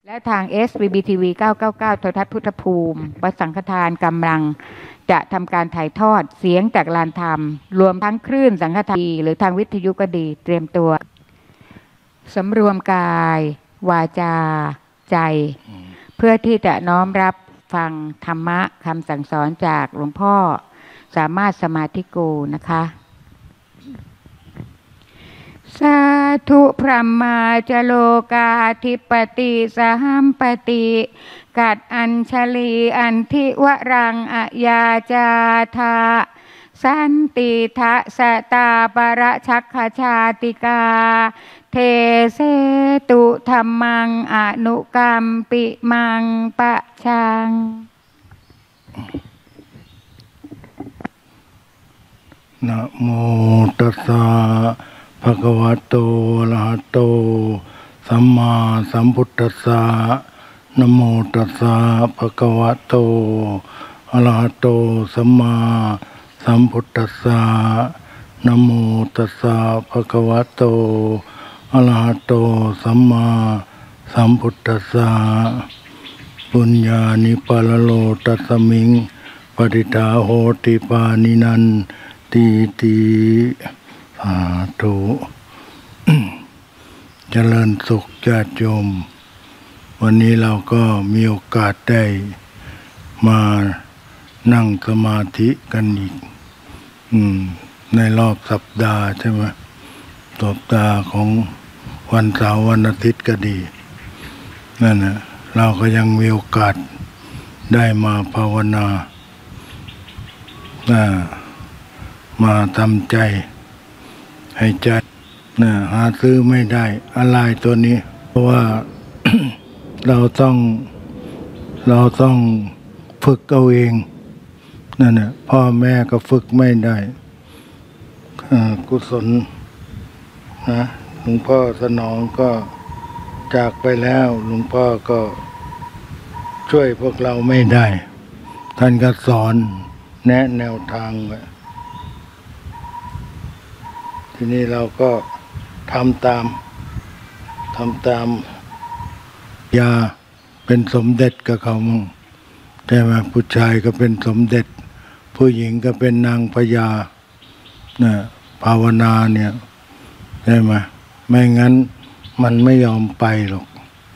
และทาง SBBTV 999 โทรทัศน์พุทธภูมิวัดสังฆทานกำลังจะทำการถ่ายทอดเสียงจากลานธรรมรวมทั้งคลื่นสังฆทานหรือทางวิทยุก็ดีเตรียมตัวสำรวมกายวาจาใจเพื่อที่จะน้อมรับฟังธรรมะคำสั่งสอนจากหลวงพ่อสามารถสมาธิโกนะคะสาธุพระมาจโลกาธิปติสหัมปติกัดอัญชลีอันทิวรังอยาจาธาสันติทะสตาปรชักขชาติกาเทเสตุธรรมังอนุกรรมปิมังปะชังนะโมตัสสะภะคะวะโตอะระหะโตสัมมาสัมพุทธัสสะนะโมตัสสะภะคะวะโตอะระหะโตสัมมาสัมพุทธัสสะนะโมตัสสะภะคะวะโตอะระหะโตสัมมาสัมพุทธัสสะปุญญานิปะละโลตัสมิงปฏิทาโหติปานินันติติสาธุเจริญสุขญาติโยมวันนี้เราก็มีโอกาสได้มานั่งสมาธิกันอีกในรอบสัปดาห์ใช่ไหมสัปดาห์ของวันเสาร์วันอาทิตย์ก็ดีนั่นนะเราก็ยังมีโอกาสได้มาภาวนามาทำใจให้ใจหาซื้อไม่ได้อะไรตัวนี้เพราะว่า เราต้องฝึกเอาเองนั่นน่ะพ่อแม่ก็ฝึกไม่ได้กุศลนะหลวงพ่อสนองก็จากไปแล้วหลวงพ่อก็ช่วยพวกเราไม่ได้ท่านก็สอนแนะแนวทางไว้ทีนี้เราก็ทำตามยาเป็นสมเด็จกับเขามั่งแต่ว่าผู้ชายก็เป็นสมเด็จผู้หญิงก็เป็นนางพญาภาวนาเนี่ยใช่ไหมไม่งั้นมันไม่ยอมไปหรอก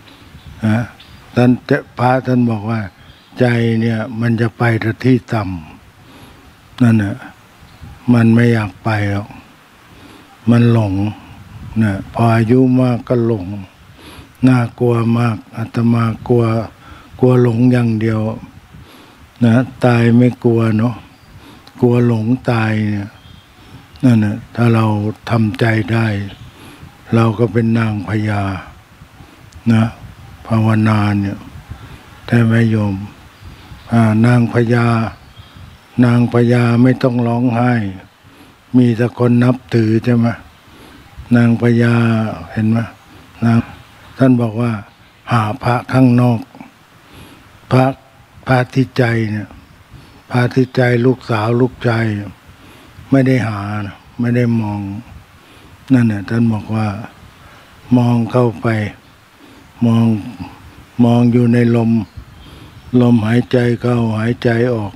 พระท่านบอกว่าใจเนี่ยมันจะไปที่ต่ำนั่นน่ะมันไม่อยากไปหรอกมันหลงพออายุมากก็หลงน่ากลัวมากอาตมากลัวหลงอย่างเดียวตายไม่กลัวเนาะกลัวหลงตายเนี่ยนั่นน่ะถ้าเราทำใจได้เราก็เป็นนางพญาภาวนาเนี่ยแต่ไม่ยอมนางพญาไม่ต้องร้องไห้มีแต่คนนับถือใช่ไหมนางพญาเห็นไหมท่านบอกว่าหาพระข้างนอกพระที่ใจเนี่ยพระที่ใจลูกสาวลูกชายไม่ได้หาไม่ได้มองนั่นน่ะท่านบอกว่ามองเข้าไปมองอยู่ในลมหายใจเข้าหายใจออก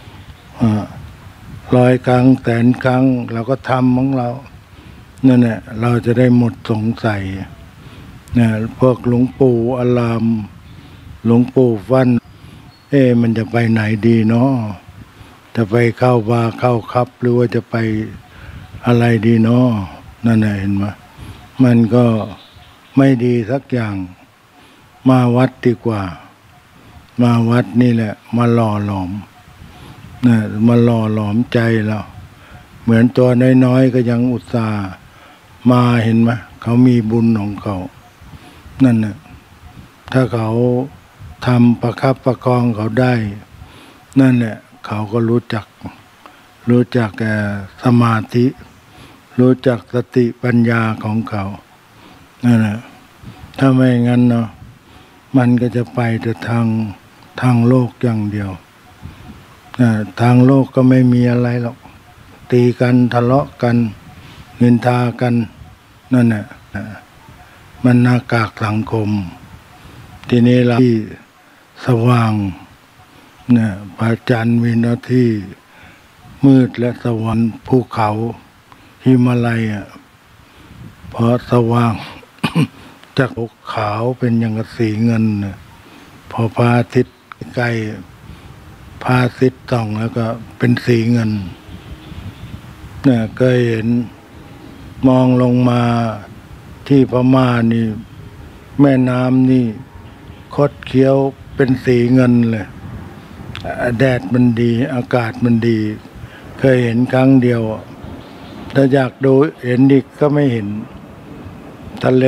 100 ครั้งแสนครั้งเราก็ทำของเรานั่นแหละเราจะได้หมดสงสัยพวกหลวงปู่อารามหลวงปู่ฟันมันจะไปไหนดีเนาะจะไปเข้าบาร์เข้าคับหรือว่าจะไปอะไรดีเนาะนั่นแหละเห็นไหมมันก็ไม่ดีสักอย่างมาวัดดีกว่ามาวัดนี่แหละมาหล่อหลอมมาหล่อหลอมใจเราเหมือนตัวน้อยๆก็ยังอุตส่าห์มาเห็นไหมเขามีบุญของเขานั่นน่ะถ้าเขาทำประคับประคองเขาได้นั่นแหละเขาก็รู้จักสมาธิรู้จักสติปัญญาของเขานั่นแหละถ้าไม่งั้นเนาะมันก็จะไปแต่ทางโลกอย่างเดียวทางโลกก็ไม่มีอะไรหรอกตีกันทะเลาะกันนินทากันนั่นแหละมันหน้ากากสังคมทีนี้เราที่สว่างเนี่ยพระจันทร์มีหน้าที่มืดและสว่างภูเขาหิมาลัยพอสว่าง จากขาวเป็นอย่างกับสีเงินพอพระอาทิตย์ใกล้พระอาทิตย์ส่องแล้วก็เป็นสีเงินเนี่ยก็เห็นมองลงมาที่พม่านี่แม่น้ำนี่คดเคี้ยวเป็นสีเงินเลยแดดมันดีอากาศมันดีเคยเห็นครั้งเดียวถ้าอยากดูเห็นอีกก็ไม่เห็นทะเล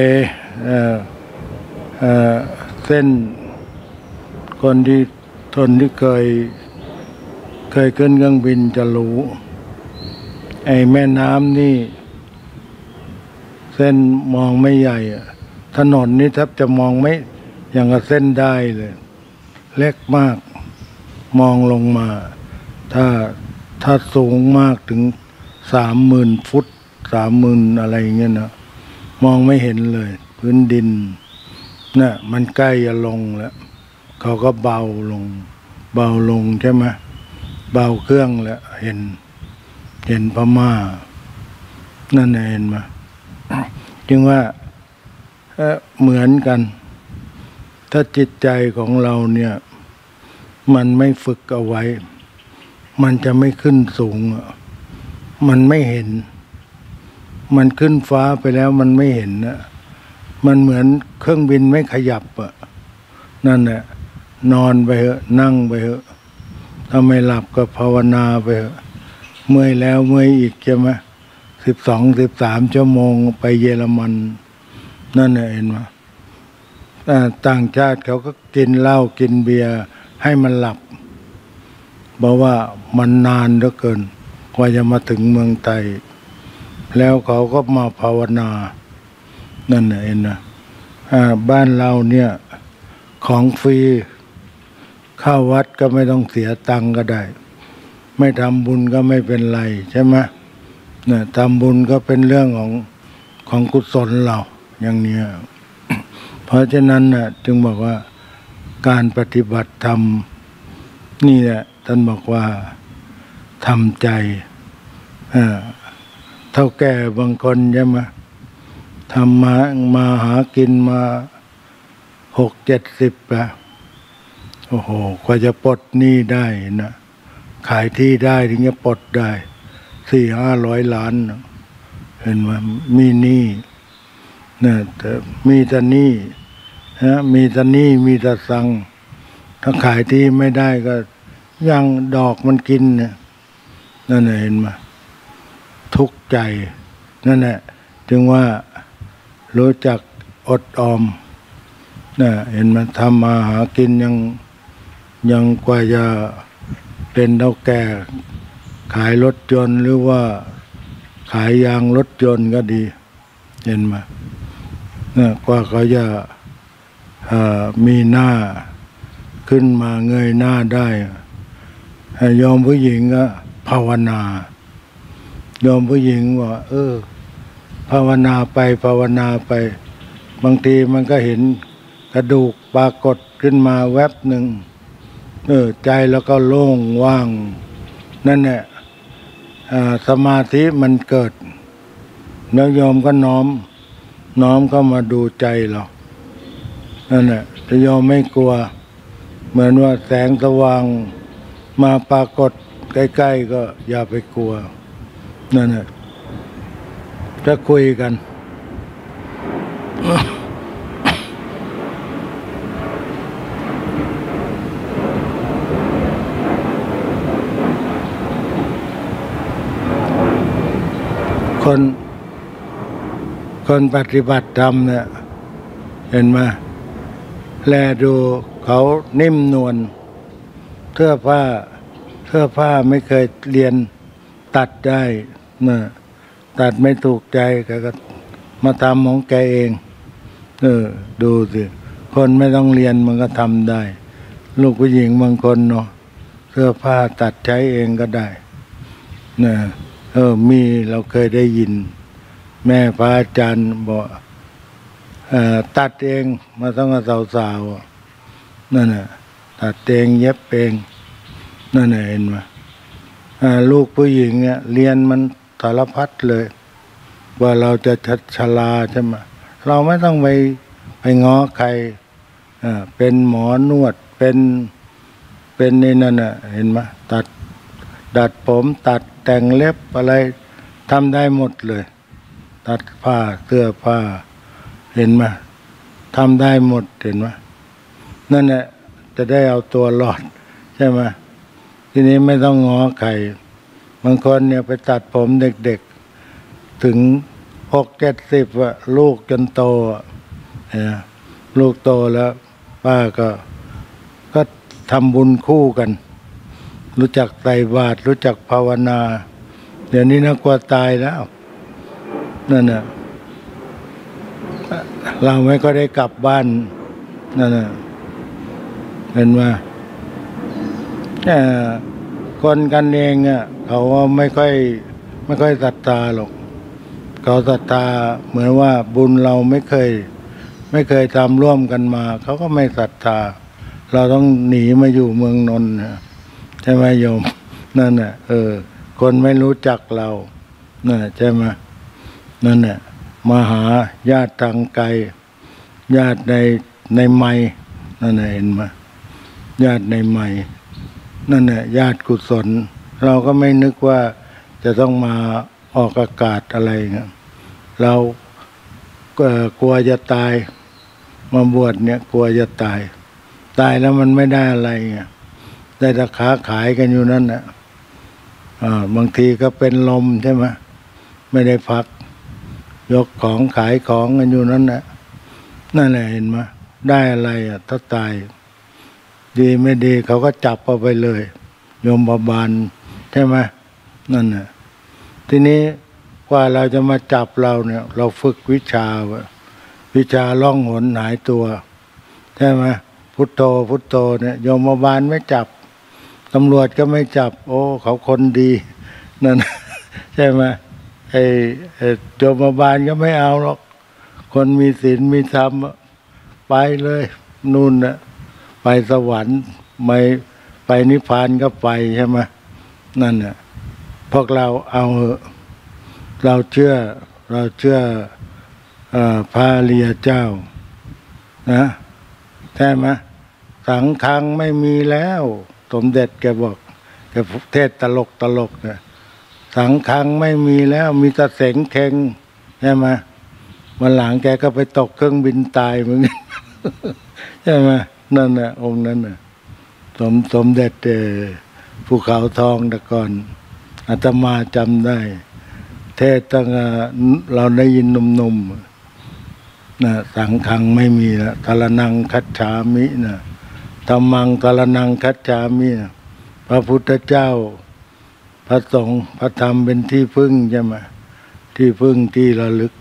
เส้นคนที่เคยขึ้นเครื่องบินจะรู้ไอ้แม่น้ำนี่เส้นมองไม่ใหญ่ถนนนี่แทบจะมองไม่อย่างกับเส้นได้เลยเล็กมากมองลงมาถ้าสูงมากถึง30,000 ฟุต30,000อะไรอย่างเงี้ยนะมองไม่เห็นเลยพื้นดินน่ะมันใกล้จะลงแล้วเขาก็เบาลงใช่ไหมเบาเครื่องแล้วเห็นพม่านั่นเห็นไหมจึงว่าเหมือนกันถ้าจิตใจของเราเนี่ยมันไม่ฝึกเอาไว้มันจะไม่ขึ้นสูงมันไม่เห็นมันขึ้นฟ้าไปแล้วมันไม่เห็นมันเหมือนเครื่องบินไม่ขยับนั่นแหละนอนไปเถอะนั่งไปเถอะถ้าไม่หลับก็ภาวนาไปเถอะเมื่อยแล้วเมื่อยอีกใช่ไหม12-13 ชั่วโมงไปเยอรมันนั่นเห็นไหมต่างชาติเขาก็กินเหล้ากินเบียร์ให้มันหลับบอกว่ามันนานเหลือเกินกว่าจะมาถึงเมืองไทยแล้วเขาก็มาภาวนานั่นเองนะบ้านเราเนี่ยของฟรีเข้าวัดก็ไม่ต้องเสียตังค์ก็ได้ไม่ทำบุญก็ไม่เป็นไรใช่ไหมเนี่ยทำบุญก็เป็นเรื่องของกุศลเราอย่างนี้ เพราะฉะนั้นน่ะจึงบอกว่าการปฏิบัติธรรมนี่แหละท่านบอกว่าทำใจเท่าแก่บางคนใช่ไหมทำมาหากินมา60-70แล้วโอ้โหกว่าจะปลดหนี้ได้นะขายที่ได้ถึงจะปลดได้400-500 ล้านเห็นไหมมีหนี้นะแต่มีแต่หนี้มีแต่หนี้มีแต่สังถ้าขายที่ไม่ได้ก็ยังดอกมันกินเนี่ยนั่นเห็นไหมทุกข์ใจนั่นแหละจึงว่ารู้จักอดออมนะเห็นมันทำมาหากินยังกว่าจะเป็นเฒ่าแก่ขายรถยนต์หรือว่าขายยางรถยนต์ก็ดีเห็นไหมนะกว่าเขาจะมีหน้าขึ้นมาเงยหน้าได้ยอมผู้หญิงก็ภาวนายอมผู้หญิงว่าภาวนาไปบางทีมันก็เห็นกระดูกปรากฏขึ้นมาแวบหนึ่งใจแล้วก็โล่งว่างนั่นแหละสมาธิมันเกิดแล้วยอมก็น้อมเข้ามาดูใจเรานั่นแหละจะยอมไม่กลัวเหมือนว่าแสงสว่างมาปรากฏใกล้ๆก็อย่าไปกลัวนั่นแหละจะคุยกัน คนปฏิบัติธรรมเนี่ยเห็นไหมแลดูเขานิ่มนวลเสื้อผ้าไม่เคยเรียนตัดได้นะตัดไม่ถูกใจก็มาทำของแกเองดูสิคนไม่ต้องเรียนมันก็ทำได้ ลูกผู้หญิงบางคนเนาะเสื้อผ้าตัดใช้เองก็ได้นะมีเราเคยได้ยินแม่พระอาจารย์บอกตัดเองมาต้องกับสาวนั่นน่ะตัดเองเย็บเองนั่นน่ะเห็นไหมลูกผู้หญิงเนี่ยเรียนมันสารพัดเลยว่าเราจะชราใช่ไหมเราไม่ต้องไปง้อใครเป็นหมอนวดเป็นในนั่นน่ะเห็นไหมดัดผมตัดแต่งเล็บอะไรทำได้หมดเลยตัดผ้าเสื้อผ้าเห็นไหมทำได้หมดเห็นไหมนั่นแหละจะได้เอาตัวรอดใช่ไหมทีนี้ไม่ต้องง้อใครบางคนเนี่ยไปตัดผมเด็กๆถึง60-70ลูกจนโตลูกโตแล้วป้าก็ทำบุญคู่กันรู้จักใส่บาตรรู้จักภาวนาเดี๋ยวนี้น่ากลัวตายแล้วนั่นน่ะเราไม่ก็ได้กลับบ้านนั่นน่ะเห็นไหมคนกันเองอ่ะเขาไม่ค่อยศรัทธาหรอกเขาศรัทธาเหมือนว่าบุญเราไม่เคยทำร่วมกันมาเขาก็ไม่ศรัทธาเราต้องหนีมาอยู่เมืองนนท์ใช่ไหมโยมนั่นน่ะคนไม่รู้จักเรานั่นใช่ไหมนั่นน่ะมาหาญาติทางไกลญาติในไมนั่นน่ะเห็นไหมญาติในไมนั่นน่ะญาติกุศลเราก็ไม่นึกว่าจะต้องมาออกอากาศอะไรเงี้ยเรากลัวจะตายมาบวชเนี่ยกลัวจะตายแล้วมันไม่ได้อะไรเงี้ยได้แต่ค้าขายกันอยู่นั่นน่ะบางทีก็เป็นลมใช่ไหมไม่ได้พักยกของขายของกันอยู่นั่นแหละนั่นแหละเห็นไหมได้อะไรถ้าตายดีไม่ดีเขาก็จับเอาไปเลยโยมบาลใช่ไหมนั่นน่ะทีนี้กว่าเราจะมาจับเราเนี่ยเราฝึกวิชาล่องหนหายตัวใช่ไหมพุทโธพุทโธเนี่ยโยมบาลไม่จับตำรวจก็ไม่จับโอ้เขาคนดีนั่นใช่ไหมโยมบาลก็ไม่เอาหรอกคนมีศีลมีธรรมไปเลยนู่นน่ะไปสวรรค์ไม่ไปนิพพานก็ไปใช่ไหมนั่นน่ะพวกเราเอาเราเชื่อพระอริยเจ้านะใช่ไหมสังฆังไม่มีแล้วสมเด็จแกบอกแกเทศตลกนะสังฆังไม่มีแล้วมีแต่เสงเข่งใช่ไหมวันหลังแกก็ไปตกเครื่องบินตายเหมือนกันใช่ไหมนั่นน่ะองค์นั้นน่ะสมเด็จภูเขาทองแต่ก่อนอาตมาจำได้เทศตั้งเราได้ยินหนุ่มๆนะสังฆังไม่มีแล้วสรณังคัจฉามินะธัมมังสรณังคัจฉามินะพระพุทธเจ้าพระสงฆ์พระธรรมเป็นที่พึ่งใช่ไหมที่พึ่งที่ระลึก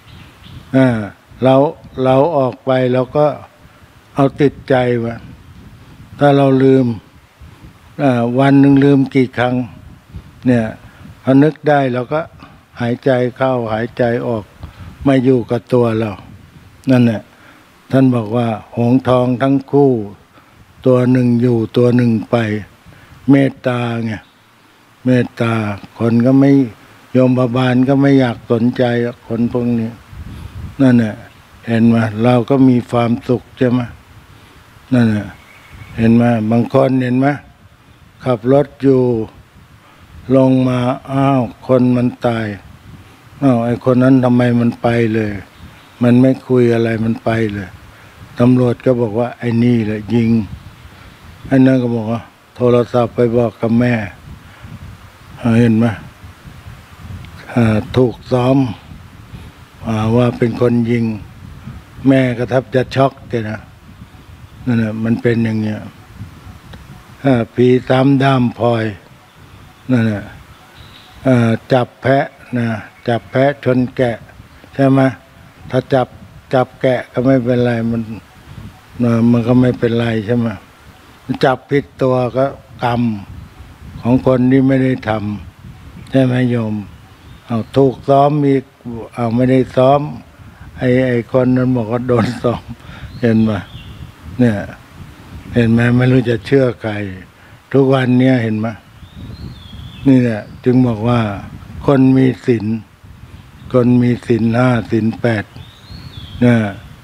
เราออกไปเราก็เอาติดใจว่าถ้าเราลืมวันหนึ่งลืมกี่ครั้งเนี่ยพอนึกได้เราก็หายใจเข้าหายใจออกไม่อยู่กับตัวเรานั่นแหละท่านบอกว่าหงส์ทองทั้งคู่ตัวหนึ่งอยู่ตัวหนึ่งไปเมตตาไงเมตตาคนก็ไม่โยมบาลก็ไม่อยากสนใจคนพวกนี้นั่นแหละเห็นไหมเราก็มีความสุขใช่ไหมนั่นแหละเห็นไหมบางคนเห็นไหมขับรถอยู่ลงมาอ้าวคนมันตายไอ้คนนั้นทำไมมันไปเลยมันไม่คุยอะไรมันไปเลยตำรวจก็บอกว่าไอ้นี่แหละยิงไอ้นั่นก็บอกว่าโทรศัพท์ไปบอกกับแม่เห็นไหมถูกซ้อมว่าเป็นคนยิงแม่ก็แทบจะช็อกเลยนะนั่นแหละมันเป็นอย่างเงี้ยผีตามด้ามพลอยนั่นแหละจับแพะนะจับแพะชนแกะใช่ไหมถ้าจับแกะก็ไม่เป็นไรมันก็ไม่เป็นไรใช่ไหมจับผิดตัวก็กรรมของคนที่ไม่ได้ทำใช่ไหมโยมเอาถูกซ้อมอีกเอาไม่ได้ซ้อมไอ้คนนั้นบอกว่าโดนซ้อมเห็นไหมเนี่ยเห็นไหมไม่รู้จะเชื่อใครทุกวันเนี้ยเห็นไหมนี่แหละจึงบอกว่าคนมีศีลคนมีศีลห้าศีลแปดเนี่ย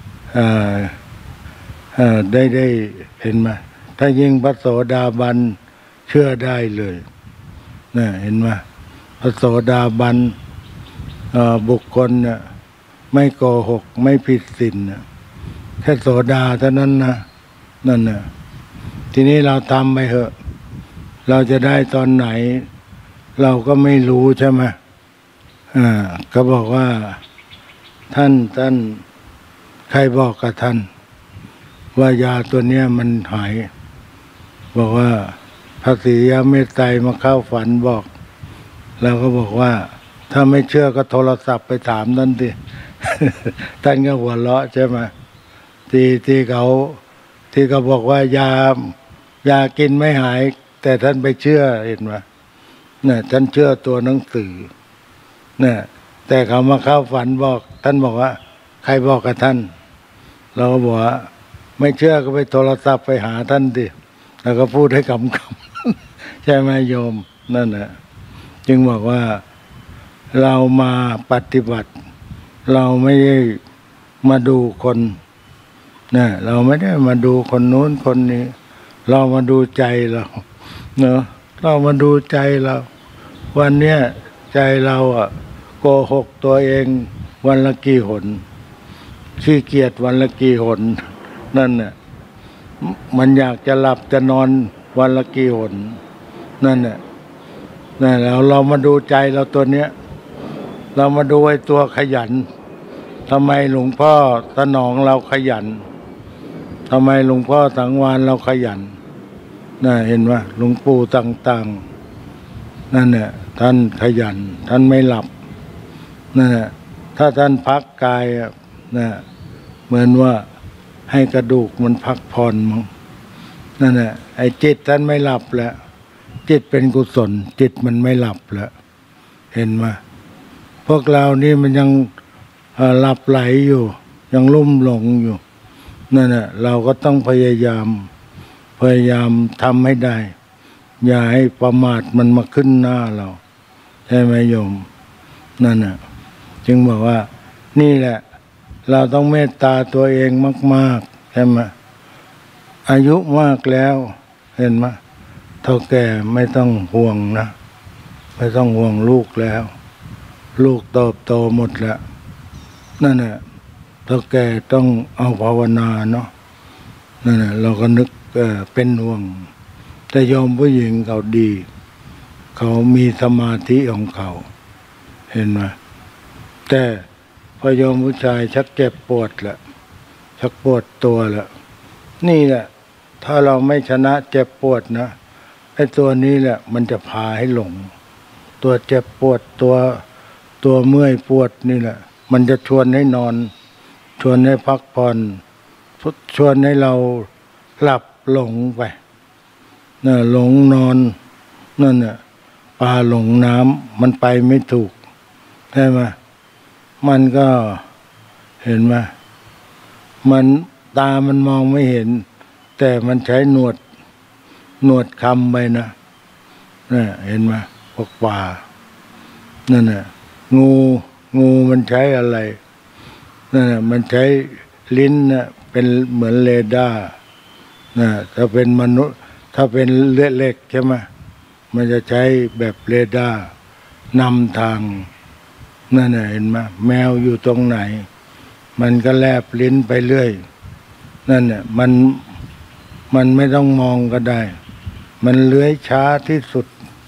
ได้เห็นไหมถ้ายิ่งพระโสดาบันเชื่อได้เลยเนี่ยเห็นไหมพระโสดาบันบุคคลเนี่ยไม่โกหกไม่ผิดศีลแค่โสดาเท่านั้นนะนั่นน่ะทีนี้เราทำไปเถอะเราจะได้ตอนไหนเราก็ไม่รู้ใช่ไหมก็บอกว่าท่านใครบอกกับท่านว่ายาตัวเนี้ยมันหายบอกว่าพระศรีอเมตไตรมาเข้าฝันบอกเราก็บอกว่าถ้าไม่เชื่อก็โทรศัพท์ไปถามท่านดิ ท่านก็หัวเราะใช่ไหมที่เขาบอกว่ายากินไม่หาย แต่ท่านไปเชื่อเห็นไหมเนี่ยท่านเชื่อตัวหนังสือเนี่ยแต่เขามาเข้าฝันบอกท่านบอกว่าใครบอกกับท่านเราก็บอกว่าไม่เชื่อก็ไปโทรศัพท์ไปหาท่านดิแล้วก็พูดให้คำๆใช่ไหมโยมนั่นแหละจึงบอกว่าเรามาปฏิบัติเราไม่ได้มาดูคนนะเราไม่ได้มาดูคนโน้นคนนี้เรามาดูใจเราเนอะเรามาดูใจเราวันเนี้ยใจเราโกหกตัวเองวันละกี่หนขี้เกียจวันละกี่หนนั่นน่ะมันอยากจะหลับจะนอนวันละกี่หนนั่นน่ะเรามาดูใจเราตัวเนี้ยเรามาดูไอ้ตัวขยันทำไมหลวงพ่อสนองเราขยันทำไมหลวงพ่อสังวานเราขยันน่ะเห็นว่าหลวงปู่ต่างๆนั่นเนี่ยท่านขยันท่านไม่หลับนั่นแหละถ้าท่านพักกายนะเหมือนว่าให้กระดูกมันพักผ่อนมั้งนั่นแหละไอ้จิตท่านไม่หลับแล้วจิตเป็นกุศลจิตมันไม่หลับแล้วเห็นไหมพวกเรานี่มันยังหลับไหลอยู่ยังลุ่มหลงอยู่นั่นแหละเราก็ต้องพยายามทำให้ได้อย่าให้ประมาทมันมาขึ้นหน้าเราใช่ไหมโยมนั่นน่ะจึงบอกว่านี่แหละเราต้องเมตตาตัวเองมากๆใช่ไหมอายุมากแล้วเห็นไหมเท่าแก่ไม่ต้องห่วงนะไม่ต้องห่วงลูกแล้วลูกโตหมดแล้วนั่นแหละเท่าแก่ต้องเอาภาวนาเนาะนั่นแหละเราก็นึกเป็นห่วงแต่โยมผู้หญิงเขาดีเขามีสมาธิของเขาเห็นไหมแต่พอโยมผู้ชายชักเจ็บปวดละชักปวดตัวละนี่แหละถ้าเราไม่ชนะเจ็บปวดนะไอ้ตัวนี้แหละมันจะพาให้หลงตัวเจ็บปวดตัวเมื่อยปวดนี่แหละมันจะชวนให้นอนชวนให้พักผ่อนชวนให้เราหลับหลงไปน่ะหลงนอนนั่นน่ะปลาหลงน้ำมันไปไม่ถูกใช่ไหมมันก็เห็นไหมมันตามันมองไม่เห็นแต่มันใช้หนวดคำไปนะนี่เห็นไหมพวกปลานั่นน่ะงูมันใช้อะไรนั่นน่ะมันใช้ลิ้นน่ะเป็นเหมือนเรดาร์นะถ้าเป็นมนุษย์ถ้าเป็นเลือดเล็กใช่ไหมมันจะใช้แบบเรดาร์นำทางนั่นน่ะเห็นไหมแมวอยู่ตรงไหนมันก็แลบลิ้นไปเรื่อยนั่นน่ะมันไม่ต้องมองก็ได้มันเลื้อยช้าที่สุด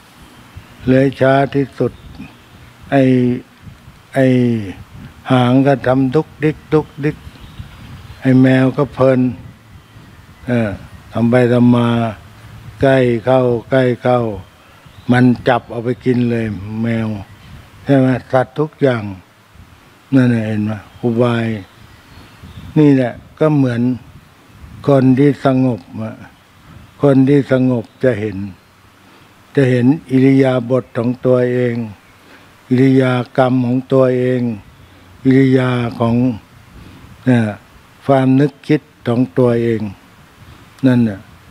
ไอหางก็ทำดุกดิกไอแมวก็เพลินทำไปทำมาใกล้เข้ามันจับเอาไปกินเลยแมวใช่ไหมสัตว์ทุกอย่างนั่นเห็นไหมอุบายนี่แหละก็เหมือนคนที่สงบคนที่สงบจะเห็นอิริยาบถของตัวเองอิริยากรรมของตัวเองอิริยาของความนึกคิดของตัวเองนั่นน่ะ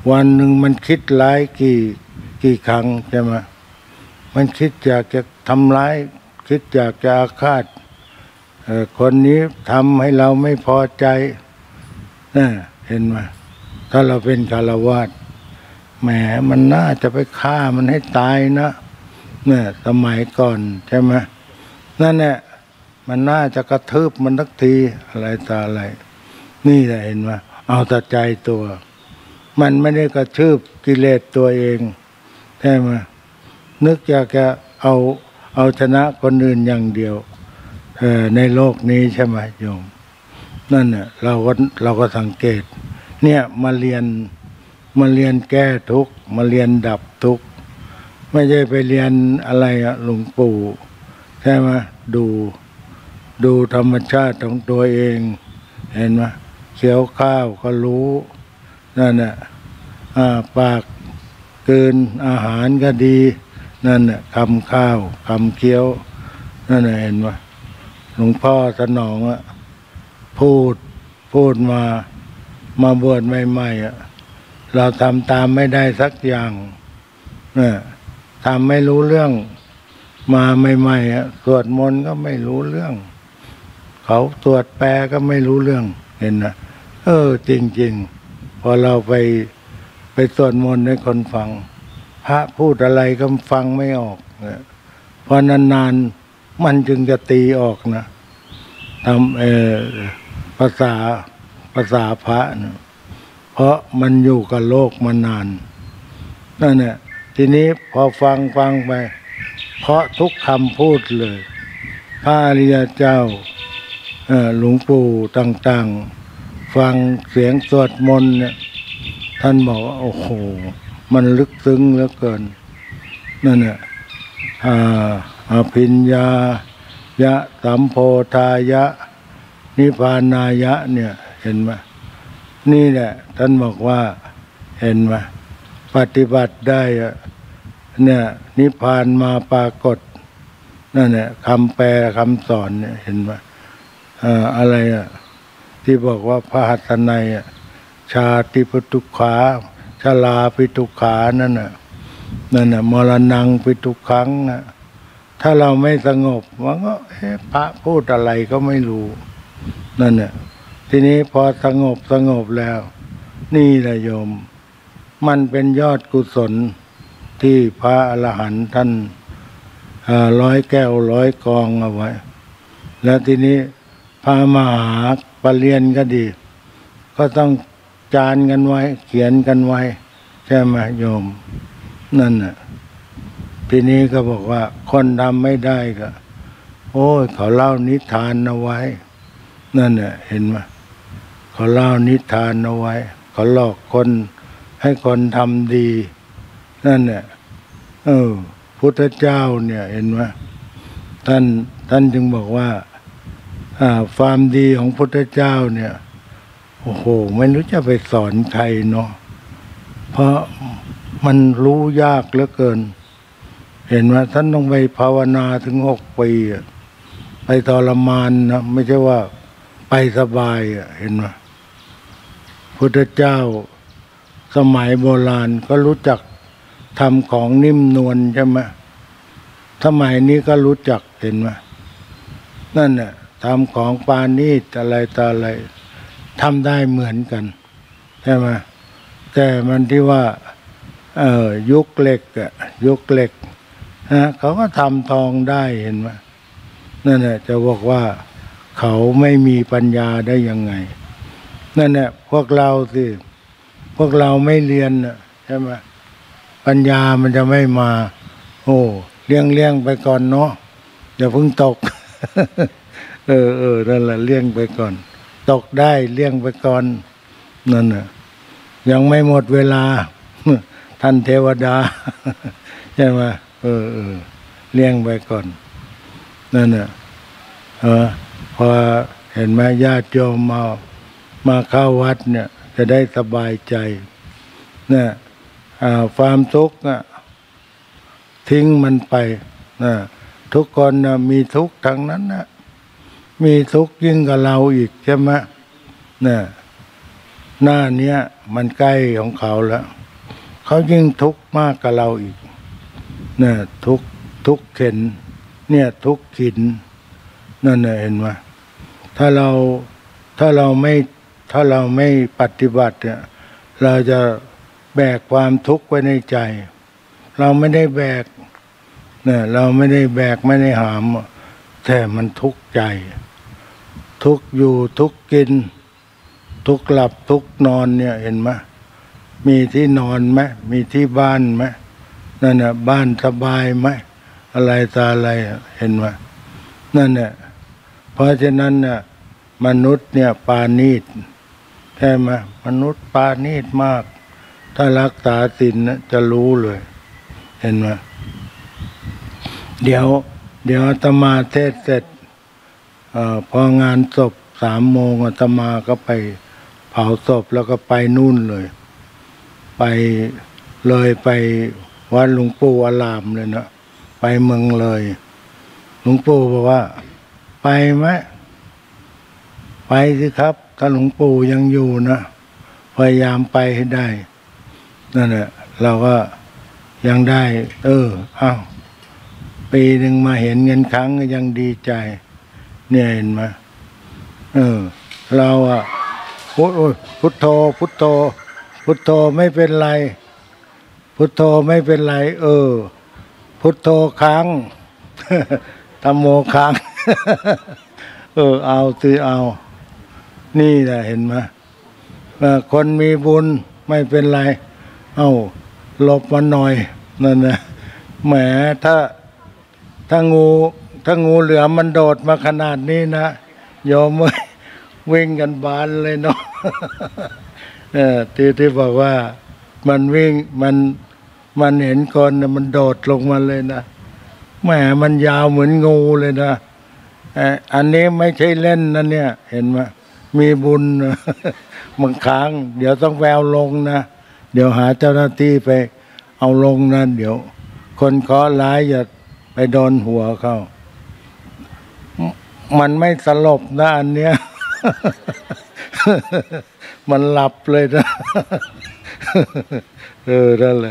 วันหนึ่งมันคิดร้ายกี่ครั้งใช่ไหมมันคิดอยากจะทำร้ายคิดอยากจะอาฆาตคนนี้ทำให้เราไม่พอใจนะเห็นไหมถ้าเราเป็นฆราวาสแหมมันน่าจะไปฆ่ามันให้ตายนะเนี่ยสมัยก่อนใช่ไหมนั่นแหละมันน่าจะกระทืบมันสักทีอะไรต่ออะไรนี่แหละเห็นไหมเอาแต่ใจตัวมันไม่ได้กระทืบกิเลสตัวเองใช่ไหมนึกอยากจะเอาชนะคนอื่นอย่างเดียวในโลกนี้ใช่ไหมโยมนั่นเนี่ยเราก็สังเกตเนี่ยมาเรียนแก้ทุกข์มาเรียนดับทุกข์ไม่ใช่ไปเรียนอะไรอะหลวงปู่ใช่ไหมดูธรรมชาติของตัวเองเห็นไหมเคี้ยวข้าวก็รู้นั่นน่ะปากกลืนอาหารก็ดีนั่นน่ะคำข้าวคำเคี้ยวนั่นน่ะเห็นไหมหลวงพ่อสนองอะพูดมาบวชใหม่ๆอะเราทำตามไม่ได้สักอย่างเนี่ยทำไม่รู้เรื่องมาใหม่ๆอะสวดมนต์ก็ไม่รู้เรื่องเขาสวดแปลก็ไม่รู้เรื่องเห็นนะจริงๆพอเราไปสวดมนต์ให้คนฟังพระพูดอะไรก็ฟังไม่ออกเพราะนานๆมันจึงจะตีออกนะทำภาษาพระนะเพราะมันอยู่กับโลกมานานนั่นแหละทีนี้พอฟังไปเพราะทุกคำพูดเลยพระอริยเจ้าหลวงปู่ต่างๆฟังเสียงสวดมนต์เนี่ยท่านบอกว่าโอ้โหมันลึกซึ้งเหลือเกินนั่นแหละอภิญญายะสัมโพธายะนิพพานายะเนี่ยเห็นไหมนี่แหละท่านบอกว่าเห็นไหมปฏิบัติได้เนี่ยนิพพานมาปรากฏนั่นแหละคำแปลคำสอนเนี่ยเห็นไหมอะไรที่บอกว่าพระหัตถนัยชาติปิทุกขาชราปิทุกขานั่นน่ะมรณังปิทุกขังนะถ้าเราไม่สงบมันก็พระพูดอะไรก็ไม่รู้นั่นน่ะทีนี้พอสงบแล้วนี่แหละโยมมันเป็นยอดกุศลที่พระอรหันต์ท่านร้อยแก้วร้อยกองเอาไว้แล้วทีนี้พระมหาปรริญญาก็ดีก็ต้องจานกันไว้เขียนกันไว้ใช่ไหมโยมนั่นน่ะทีนี้ก็บอกว่าคนทำไม่ได้ก็โอ้ยเขาเล่านิทานเอาไว้นั่นน่ะเห็นไหมเขาเล่านิทานเอาไว้เขาหลอกคนให้คนทำดีนั่นเนี่ยพุทธเจ้าเนี่ยเห็นไหมท่านจึงบอกว่าความดีของพุทธเจ้าเนี่ยโอ้โหไม่รู้จะไปสอนใครเนาะเพราะมันรู้ยากเหลือเกินเห็นไหมท่านต้องไปภาวนาถึง6 ปีไปทรมานนะไม่ใช่ว่าไปสบายเห็นไหมพุทธเจ้าสมัยโบราณก็รู้จักทำของนิ่มนวลใช่ไหมสมัยนี้ก็รู้จักเห็นไหมนั่นน่ะทำของปาณีตอะไรต่ออะไรทำได้เหมือนกันใช่ไหมแต่มันที่ว่ายุคเหล็กยุคเหล็กเขาก็ทำทองได้เห็นไหมนั่นแหละจะบอกว่าเขาไม่มีปัญญาได้ยังไงนั่นแหละพวกเราไม่เรียนใช่ไหมปัญญามันจะไม่มาโอ้เลี้ยงไปก่อนเนาะอย่าเพิ่งตก นั่นแหละเลี้ยงไปก่อนตกได้เลี้ยงไปก่อนนั่นน่ะยังไม่หมดเวลา ท่านเทวดา ใช่ไหมเลี้ยงไปก่อนนั่นน่ะพอเห็นไหมญาติโยมมาเข้าวัดเนี่ยจะได้สบายใจเนี่ยความทุกข์ทิ้งมันไปทุกคนมีทุกข์ทั้งนั้นนะมีทุกข์ยิ่งกับเราอีกใช่ไหมเนี่ยหน้าเนี้ยมันใกล้ของเขาแล้วเขายิ่งทุกข์มากกับเราอีกเนี่ยทุกข์เข็นเนี่ยทุกข์ขินนั่นน่ะเห็นไหมถ้าเราไม่ปฏิบัติเนี่ยเราจะแบกความทุกข์ไว้ในใจเราไม่ได้แบกเนี่ยเราไม่ได้แบกไม่ได้หามแต่มันทุกข์ใจทุกข์อยู่ทุกข์กินทุกข์หลับทุกข์นอนเนี่ยเห็นไหมมีที่นอนไหมมีที่บ้านไหมนั่นน่ะบ้านสบายไหมอะไรตาอะไรเห็นไหมนั่นเนี่ยเพราะฉะนั้นน่ะมนุษย์เนี่ยปาณีตใช่ไหมมนุษย์ปาณีตมากถ้ารักษาศีลนะจะรู้เลยเห็นไหมเดี๋ยวอาตมาเทศเสร็จพองานศพ3 โมงอาตมาก็ไปเผาศพแล้วก็ไปนู่นเลยไปวัดหลวงปู่อารามเลยนะไปเมืองเลยหลวงปู่บอกว่าไปไหมไปสิครับถ้าหลวงปู่ยังอยู่นะพยายามไปให้ได้นั่นแหละเราก็ยังได้อ้าวปีหนึ่งมาเห็นเงินครั้งก็ยังดีใจเนี่ยเห็นไหมเราพุทโธพุทโธพุทโธไม่เป็นไรพุทโธไม่เป็นไรพุทโธค้างธัมโมค้างเอาสิเอานี่แหละเห็นไหมคนมีบุญไม่เป็นไรหลบมาหน่อยนั่นนะแหมถ้างูเหลือมมันโดดมาขนาดนี้นะโยมวิ่งกันบานเลยเนาะที่บอกว่ามันวิ่งมันเห็นคนนะมันโดดลงมาเลยนะแหมมันยาวเหมือนงูเลยนะอันนี้ไม่ใช่เล่นนะเนี่ยเห็นไหมมีบุญมันค้างเดี๋ยวต้องแววลงนะเดี๋ยวหาเจ้าหน้าที่ไปเอาลงนะเดี๋ยวคนเคราะห์ร้ายอย่าไปโดนหัวเขามันไม่สลบนะอันเนี้ย มันหลับเลยนะ นั่นแหละ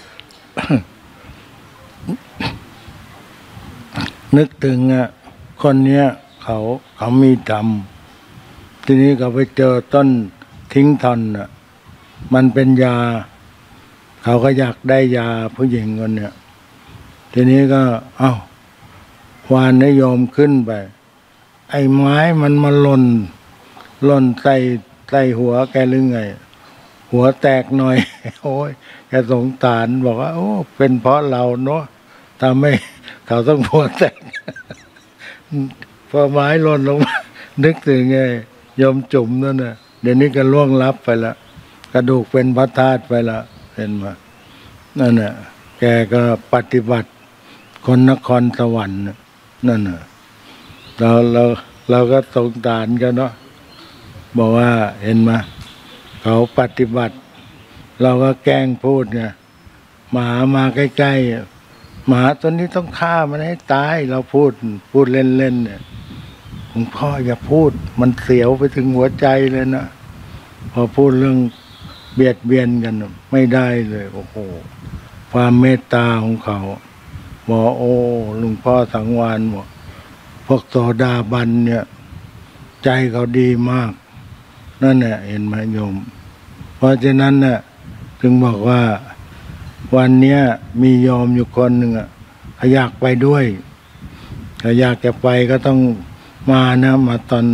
นึกถึงคนเนี้ยเขามีธรรมทีนี้เขาไปเจอต้นทิ้งทอนมันเป็นยาเขาก็อยากได้ยาผู้หญิงคนเนี้ยทีนี้ก็วานนิยมขึ้นไปไอ้ไม้มันมาหล่นใส่หัวแกหรือไงหัวแตกหน่อย โอ้ยแกสงสารบอกว่าโอ้เป็นเพราะเราเนาะทำให้เขาต้องหัวแตก พอไม้หล่นลงมานึกถึงไงยมจุ่มนั่นน่ะเดี๋ยวนี้ก็ล่วงลับไปละกระดูกเป็นพระธาตุไปละเห็นไหมนั่นน่ะแกก็ปฏิบัติคนนครสวรรค์นั่นน่ะเราก็สงสารกันเนาะบอกว่าเห็นไหมเขาปฏิบัติเราก็แกล้งพูดไงหมาใกล้ๆหมาตัวนี้ต้องฆ่ามันให้ตายเราพูดเล่นๆเนี่ยหลวงพ่ออย่าพูดมันเสียวไปถึงหัวใจเลยนะพอพูดเรื่องเบียดเบียนกันไม่ได้เลยโอ้โหความเมตตาของเขาบอกโอ้หลวงพ่อสังวานบอกพวกโสดาบันเนี่ยใจเขาดีมากนั่นแหละเห็นไหมโยมเพราะฉะนั้นน่ะถึงบอกว่าวันเนี้ยมีโยมอยู่คนหนึ่งเขาอยากไปด้วยเขาอยากจะไปก็ต้องมานะมาตอน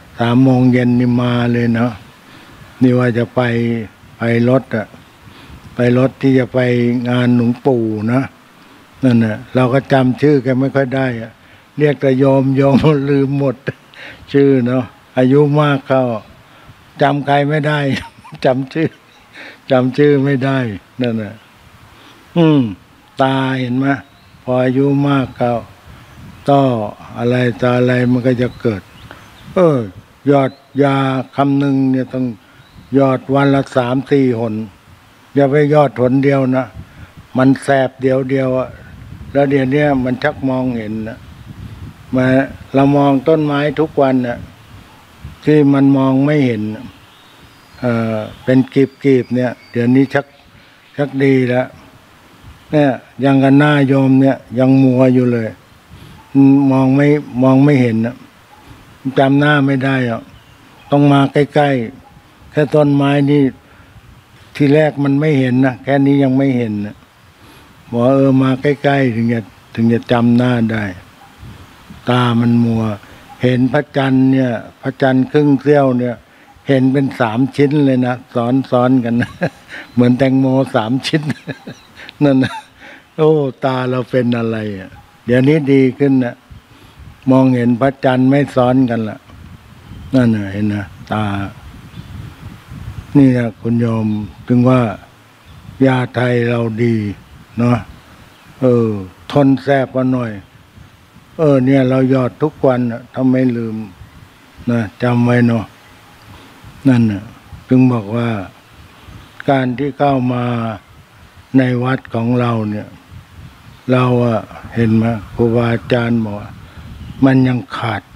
3 โมงเย็นนี่มาเลยเนาะนี่ว่าจะไปรถไปรถที่จะไปงานหลวงปู่นะนั่นน่ะเราก็จำชื่อแกไม่ค่อยได้เรียกแต่โยมลืมหมดชื่อเนาะอายุมากเข้าจำใครไม่ได้ จำชื่อไม่ได้นั่นน่ะตาเห็นไหมพออายุมากเข้าต้ออะไรตาอะไรมันก็จะเกิดยอดยาคำหนึ่งเนี่ยต้องยอดวันละ3-4 หนอย่าไปยอดหนเดียวนะมันแสบเดียวแล้วเดี๋ยวนี้มันชักมองเห็นนะมาเรามองต้นไม้ทุกวันน่ะที่มันมองไม่เห็นเป็นกีบเนี่ยเดี๋ยวนี้ชักชักดีแล้วเนี่ยยังกันหน้าโยมเนี่ยยังมัวอยู่เลยมองไม่เห็นนะจำหน้าไม่ได้หรอกต้องมาใกล้ๆแค่ต้นไม้นี่ที่แรกมันไม่เห็นนะแค่นี้ยังไม่เห็นนะบอกมาใกล้ๆถึงจะจำหน้าได้ตามันมัวเห็นพระจันทร์เนี่ยพระจันทร์ครึ่งเสี้ยวเนี่ยเห็นเป็น3 ชิ้นเลยนะซ้อนกันนะ เหมือนแตงโม3 ชิ้น นั่นนะโอ้ตาเราเป็นอะไรอ่ะเดี๋ยวนี้ดีขึ้นนะมองเห็นพระจันทร์ไม่ซ้อนกันละนั่นนะเห็นนะตานี่นะคุณโยมถึงว่ายาไทยเราดีเนาะทนแสบมาหน่อยเนี่ยเราหยอดทุกวันถ้าไม่ลืมนะจำไว้เนาะนั่นน่ะถึงบอกว่าการที่เข้ามาในวัดของเราเนี่ยเราเห็นไหมครูบาอาจารย์บอกมันยังขาด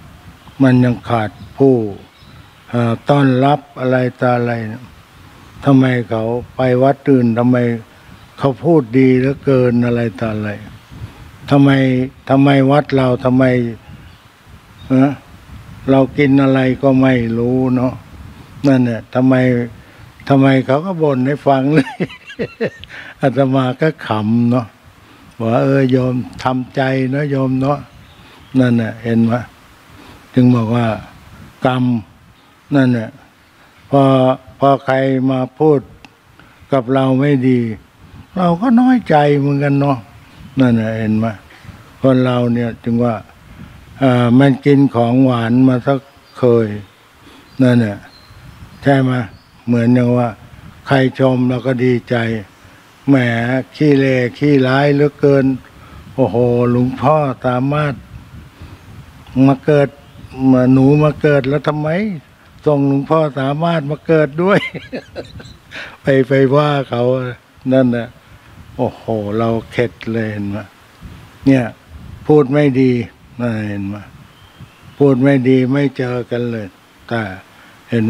ผู้ต้อนรับอะไรต่ออะไรทำไมเขาไปวัดอื่นทำไมเขาพูดดีเหลือเกินอะไรต่ออะไรทำไมวัดเราทำไมเรากินอะไรก็ไม่รู้เนาะนั่นเนี่ยทำไมเขาก็บ่นให้ฟังเลย อาตมาก็ขำเนาะบอกโยมทำใจเนาะโยมเนาะนั่นน่ะเห็นไหมถึงบอกว่ากรรมนั่นน่ะพอใครมาพูดกับเราไม่ดี เราก็น้อยใจเหมือนกันเนาะนั่นน่ะเห็นไหมคนเราเนี่ยจึงว่ามันกินของหวานมาสักเคยนั่นน่ะใช่ไหมเหมือนอย่างว่าใครชมเราก็ดีใจแหมขี้เลขี้ร้ายเหลือเกินโอ้โหหลวงพ่อสามารถมาเกิดหนูมาเกิดแล้วทำไมส่งหลวงพ่อสามารถมาเกิดด้วย ไปว่าเขานั่นน่ะโอ้โหเราเข็ดเลยเห็นไหมเนี่ยพูดไม่ดีนั่นเห็นไหมพูดไม่ดีไม่เจอกันเลยแต่เห็นไหม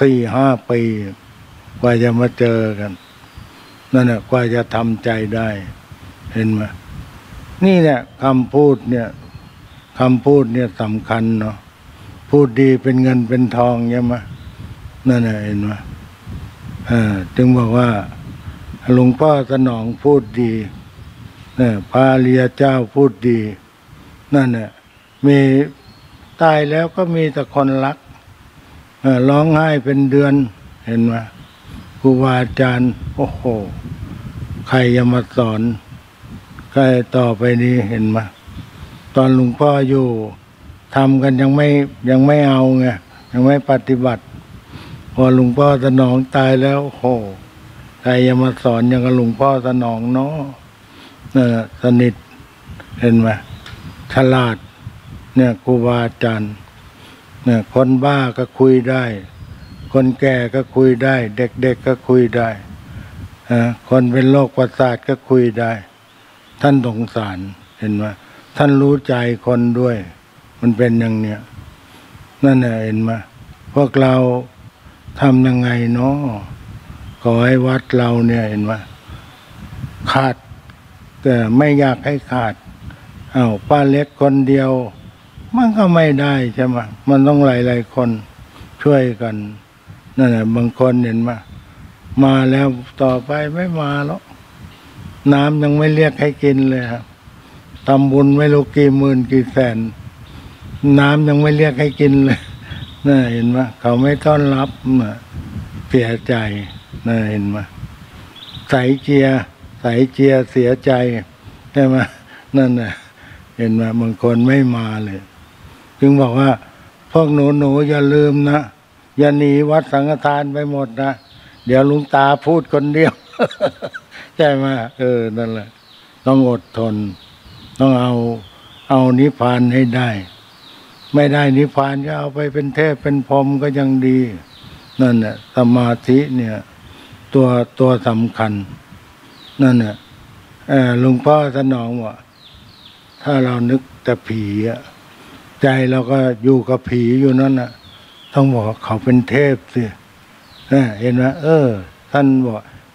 4-5 ปีกว่าจะมาเจอกันนั่นน่ะกว่าจะทำใจได้เห็นไหมนี่เนี่ยคำพูดเนี่ยสำคัญเนาะพูดดีเป็นเงินเป็นทองใช่ไหมนั่นน่ะเห็นไหมจึงบอกว่าหลวงพ่อสนองพูดดีพระอริยเจ้าพูดดีนั่นน่ะมีตายแล้วก็มีแต่คนรักร้องไห้เป็นเดือนเห็นไหมครูบาอาจารย์โอ้โหใครจะมาสอนใครต่อไปนี้เห็นไหมตอนหลวงพ่ออยู่ทำกันยังไม่เอาไงยังไม่ปฏิบัติพอหลวงพ่อสนองตายแล้วโอ้โหใครจะมาสอนอย่างกับหลวงพ่อสนองเนาะสนิทเห็นไหมฉลาดเนี่ยครูบาอาจารย์เนี่ยคนบ้าก็คุยได้คนแก่ก็คุยได้เด็กก็คุยได้คนเป็นโรคประสาทก็คุยได้ท่านสงสารเห็นไหมท่านรู้ใจคนด้วยมันเป็นอย่างเนี้ยนั่นแหละเห็นไหมพวกเราทำยังไงเนาะขอให้วัดเราเนี่ยเห็นไหมขาดแต่ไม่อยากให้ขาดป้าเล็กคนเดียวมันก็ไม่ได้ใช่ไหมมันต้องหลายๆคนช่วยกันนั่นแหละบางคนเห็นไหมมาแล้วต่อไปไม่มาแล้วน้ำยังไม่เรียกให้กินเลยครับทำบุญไม่รู้กี่หมื่นกี่แสนน้ำยังไม่เรียกให้กินเลยน่าเห็นไหมเขาไม่ต้อนรับเสียใจน่าเห็นไหมใส่เจียเสียใจใช่ไหมนั่นน่ะเห็นไหมบางคนไม่มาเลยจึงบอกว่าพวกหนูอย่าลืมนะอย่าหนีวัดสังฆทานไปหมดนะเดี๋ยวหลวงตาพูดคนเดียว ใช่ไหมนั่นแหละต้องอดทนต้องเอานิพพานให้ได้ไม่ได้นิพพานก็เอาไปเป็นเทพเป็นพรหมก็ยังดีนั่นแหละสมาธิเนี่ยตัวสำคัญนั่นแหละหลวงพ่อสนองว่าถ้าเรานึกแต่ผีใจเราก็อยู่กับผีอยู่นั่นน่ะต้องบอกเขาเป็นเทพสิเห็นไหมท่านบอก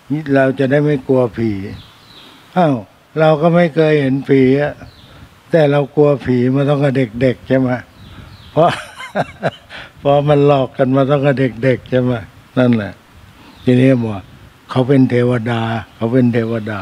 เราจะได้ไม่กลัวผีอ้าวเราก็ไม่เคยเห็นผีอะแต่เรากลัวผีมาตั้งแต่เด็กๆใช่ไหมเพราะ เพราะมันหลอกกันมาตั้งแต่เด็กๆใช่ไหมนั่นแหละทีนี้บอกเขาเป็นเทวดาเขาเป็นเทวดา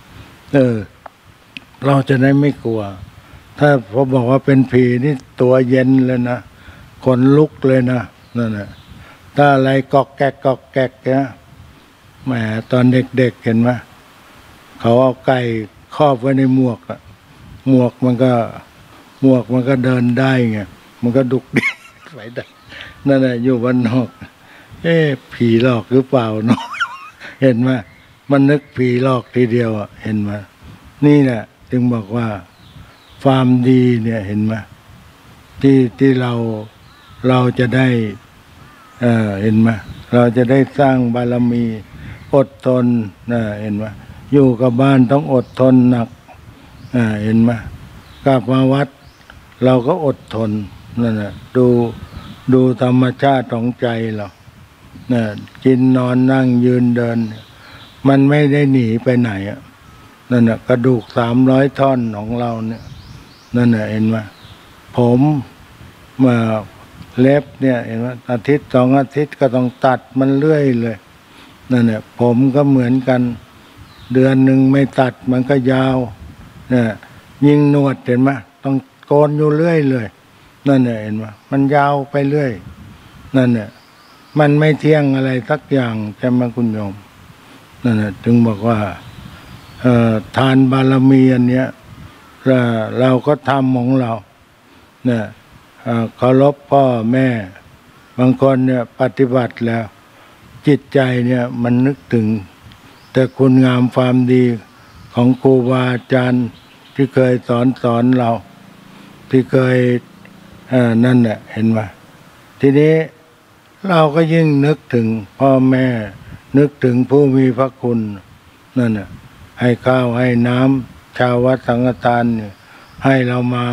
เราจะได้ไม่กลัวถ้าพอบอกว่าเป็นผีนี่ตัวเย็นเลยนะขนลุกเลยนะนั่นแหละถ้าอะไรกอกแกกกอกแกกเนี่ยแหมตอนเด็กๆเห็นไหมเขาเอาไก่ครอบไว้ในหมวกอะหมวกมันก็เดินได้ไงมันก็ดุกดิกไปได้นั่นแหละอยู่บ้านนอกผีหลอกหรือเปล่าเนาะ เห็นไหมมันนึกผีหลอกทีเดียวอ่ะเห็นไหมนี่แหละจึงบอกว่าความดีเนี่ยเห็นไหมที่เราจะได้เห็นไหมเราจะได้สร้างบารมีอดทนเห็นไหมอยู่กับบ้านต้องอดทนหนักเห็นไหมกลับมาวัดเราก็อดทนนั่นแหละดูธรรมชาติของใจเรากินนอนนั่งยืนเดินมันไม่ได้หนีไปไหนอ่ะนั่นน่ะกระดูก300 ท่อนของเราเนี่ยนั่นน่ะเห็นไหมผมมาเล็บเนี่ยเห็นไหมอาทิตย์2 อาทิตย์ก็ต้องตัดมันเรื่อยเลยนั่นเนี่ยผมก็เหมือนกันเดือนหนึ่งไม่ตัดมันก็ยาวเนี่ยยิ่งหนวดเห็นไหมต้องโกนอยู่เรื่อยเลยนั่นเนี่ยเห็นไหมมันยาวไปเรื่อยนั่นเนี่ยมันไม่เที่ยงอะไรสักอย่างใช่ไหมคุณโยมนั่นแหละจึงบอกว่าทานบารมีอันเนี้ยเราก็ทำของเราเนี่ยเคารพพ่อแม่บางคนเนี่ยปฏิบัติแล้วจิตใจเนี่ยมันนึกถึงแต่คุณงามความดีของครูบาอาจารย์ที่เคยสอนเราที่เคยนั่นแหละเห็นไหมทีนี้เราก็ยิ่งนึกถึงพ่อแม่นึกถึงผู้มีพระคุณนั่นน่ะให้ข้าวให้น้ำชาววัดสังฆทานเนี่ยให้เรามา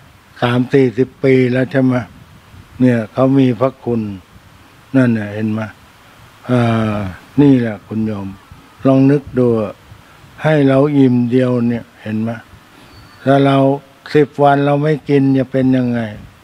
30-40 ปีแล้วใช่ไหมเนี่ยเขามีพระคุณนั่นน่ะเห็นไหมนี่แหละคุณโยมลองนึกดูให้เราอิ่มเดียวเนี่ยเห็นไหมถ้าเรา10 วันเราไม่กินจะเป็นยังไง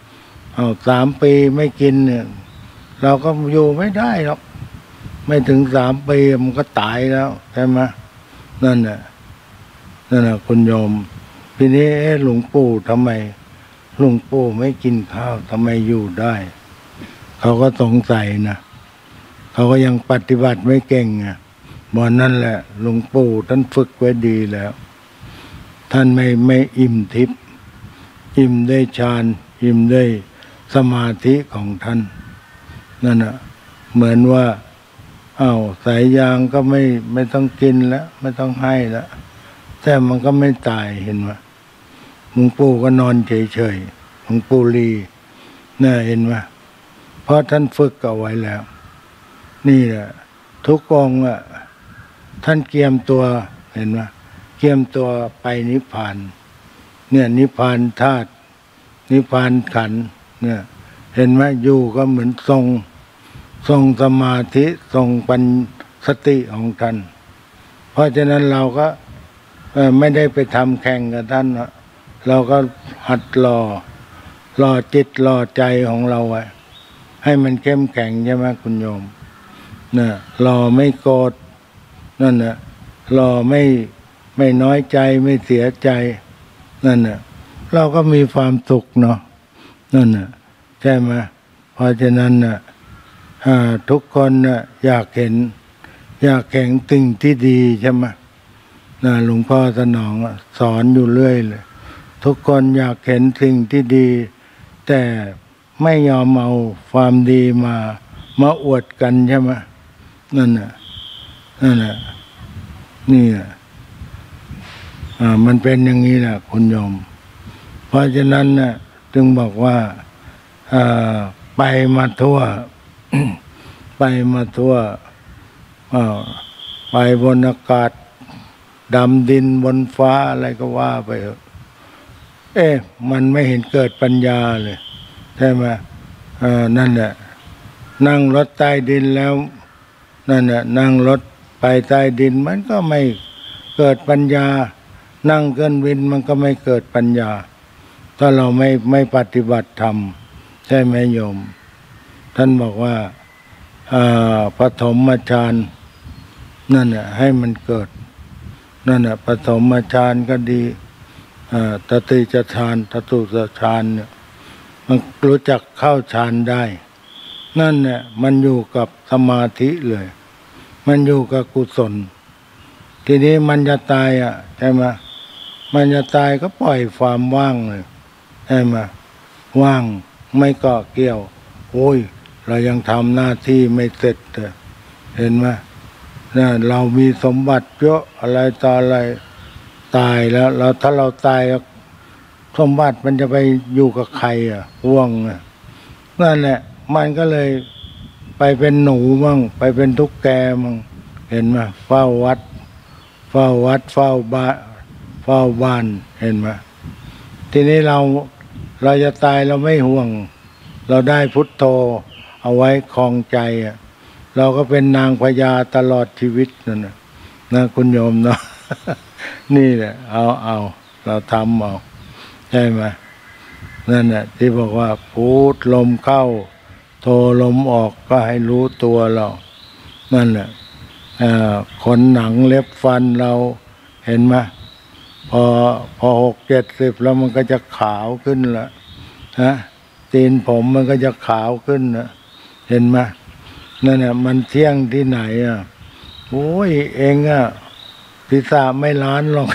3 ปีไม่กินเนี่ยเราก็อยู่ไม่ได้หรอกไม่ถึง3 ปีมันก็ตายแล้วใช่ไหมนั่นน่ะคุณโยมทีนี้หลวงปู่ทำไมหลวงปู่ไม่กินข้าวทำไมอยู่ได้เขาก็สงสัยนะเขาก็ยังปฏิบัติไม่เก่งอ่ะบอกนั่นแหละหลวงปู่ท่านฝึกไว้ดีแล้วท่านไม่อิ่มทิพย์อิ่มได้ฌานอิ่มได้สมาธิของท่านนั่นน่ะเหมือนว่าสายยางก็ไม่ต้องกินแล้วไม่ต้องให้แล้วแต่มันก็ไม่ตายเห็นไหมหลวงปู่ก็นอนเฉยๆหลวงปู่ลีน่ะเห็นไหมเพราะท่านฝึกเอาไว้แล้วนี่แหละทุกองค์ท่านเกียมตัวเห็นไหมเกียมตัวไปนิพพานเนี่ยนิพพานธาตุนิพพานขันธ์เนี่ยเห็นไหมอยู่ก็เหมือนทรงสมาธิทรงปัญสติของท่านเพราะฉะนั้นเราก็ไม่ได้ไปทำแข่งกับท่านเราก็หัดหล่อจิตหล่อใจของเราไว้ให้มันเข้มแข็งใช่ไหมคุณโยมเนี่ยหล่อไม่โกรธนั่นน่ะหล่อไม่น้อยใจไม่เสียใจนั่นน่ะเราก็มีความสุขเนาะนั่นน่ะใช่ไหมเพราะฉะนั้นน่ะทุกคนน่ะอยากเห็นสิ่งที่ดีใช่ไหมหลวงพ่อสนองสอนอยู่เรื่อยเลยทุกคนอยากเห็นสิ่งที่ดีแต่ไม่ยอมเอาความดีมาอวดกันใช่ไหมนั่นน่ะนี่มันเป็นอย่างนี้แหละคุณโยมเพราะฉะนั้นน่ะจึงบอกว่าไปมาทั่ว ไปมาทั่วไปบนอากาศดำดินบนฟ้าอะไรก็ว่าไปเถอะมันไม่เห็นเกิดปัญญาเลยใช่ไหมนั่นแหละนั่งรถใต้ดินแล้วนั่นแหละนั่งรถไปใต้ดินมันก็ไม่เกิดปัญญานั่งเครื่องบินมันก็ไม่เกิดปัญญาถ้าเราไม่ปฏิบัติธรรมใช่ไหมโยมท่านบอกว่าปฐมฌานนั่นน่ะให้มันเกิดนั่นน่ะปฐมฌานก็ดีตติยฌานจตุตฌานเนี่ยมันรู้จักเข้าฌานได้นั่นเนี่ยมันอยู่กับสมาธิเลยมันอยู่กับกุศลทีนี้มันจะตายใช่ไหมมันจะตายก็ปล่อยความว่างเลยใช่ไหมว่างไม่เกาะเกี่ยวโอ้ยเรายังทำหน้าที่ไม่เสร็จเลยเห็นไหมเนี่ยเรามีสมบัติเยอะอะไรต่ออะไรตายแล้วถ้าเราตายสมบัติมันจะไปอยู่กับใครห่วงนั่นแหละมันก็เลยไปเป็นหนูมั่งไปเป็นตุ๊กแกมั่งเห็นไหมเฝ้าวัดเฝ้าบ้านเห็นไหมทีนี้เราจะตายเราไม่ห่วงเราได้พุทโธเอาไว้ครองใจเราก็เป็นนางพญาตลอดชีวิตนั่นนะคุณโยมเนาะ นี่แหละเอาเราทำเอาใช่ไหมนั่นแหละที่บอกว่าพูดลมเข้าโทลมออกก็ให้รู้ตัวเรานั่นแหละขนหนังเล็บฟันเราเห็นไหมพอ60-70แล้วมันก็จะขาวขึ้นละตีนผมมันก็จะขาวขึ้นนะเห็นไหมนั่นแหละมันเที่ยงที่ไหนโอ้ยเองศีรษะไม่ล้านหรอก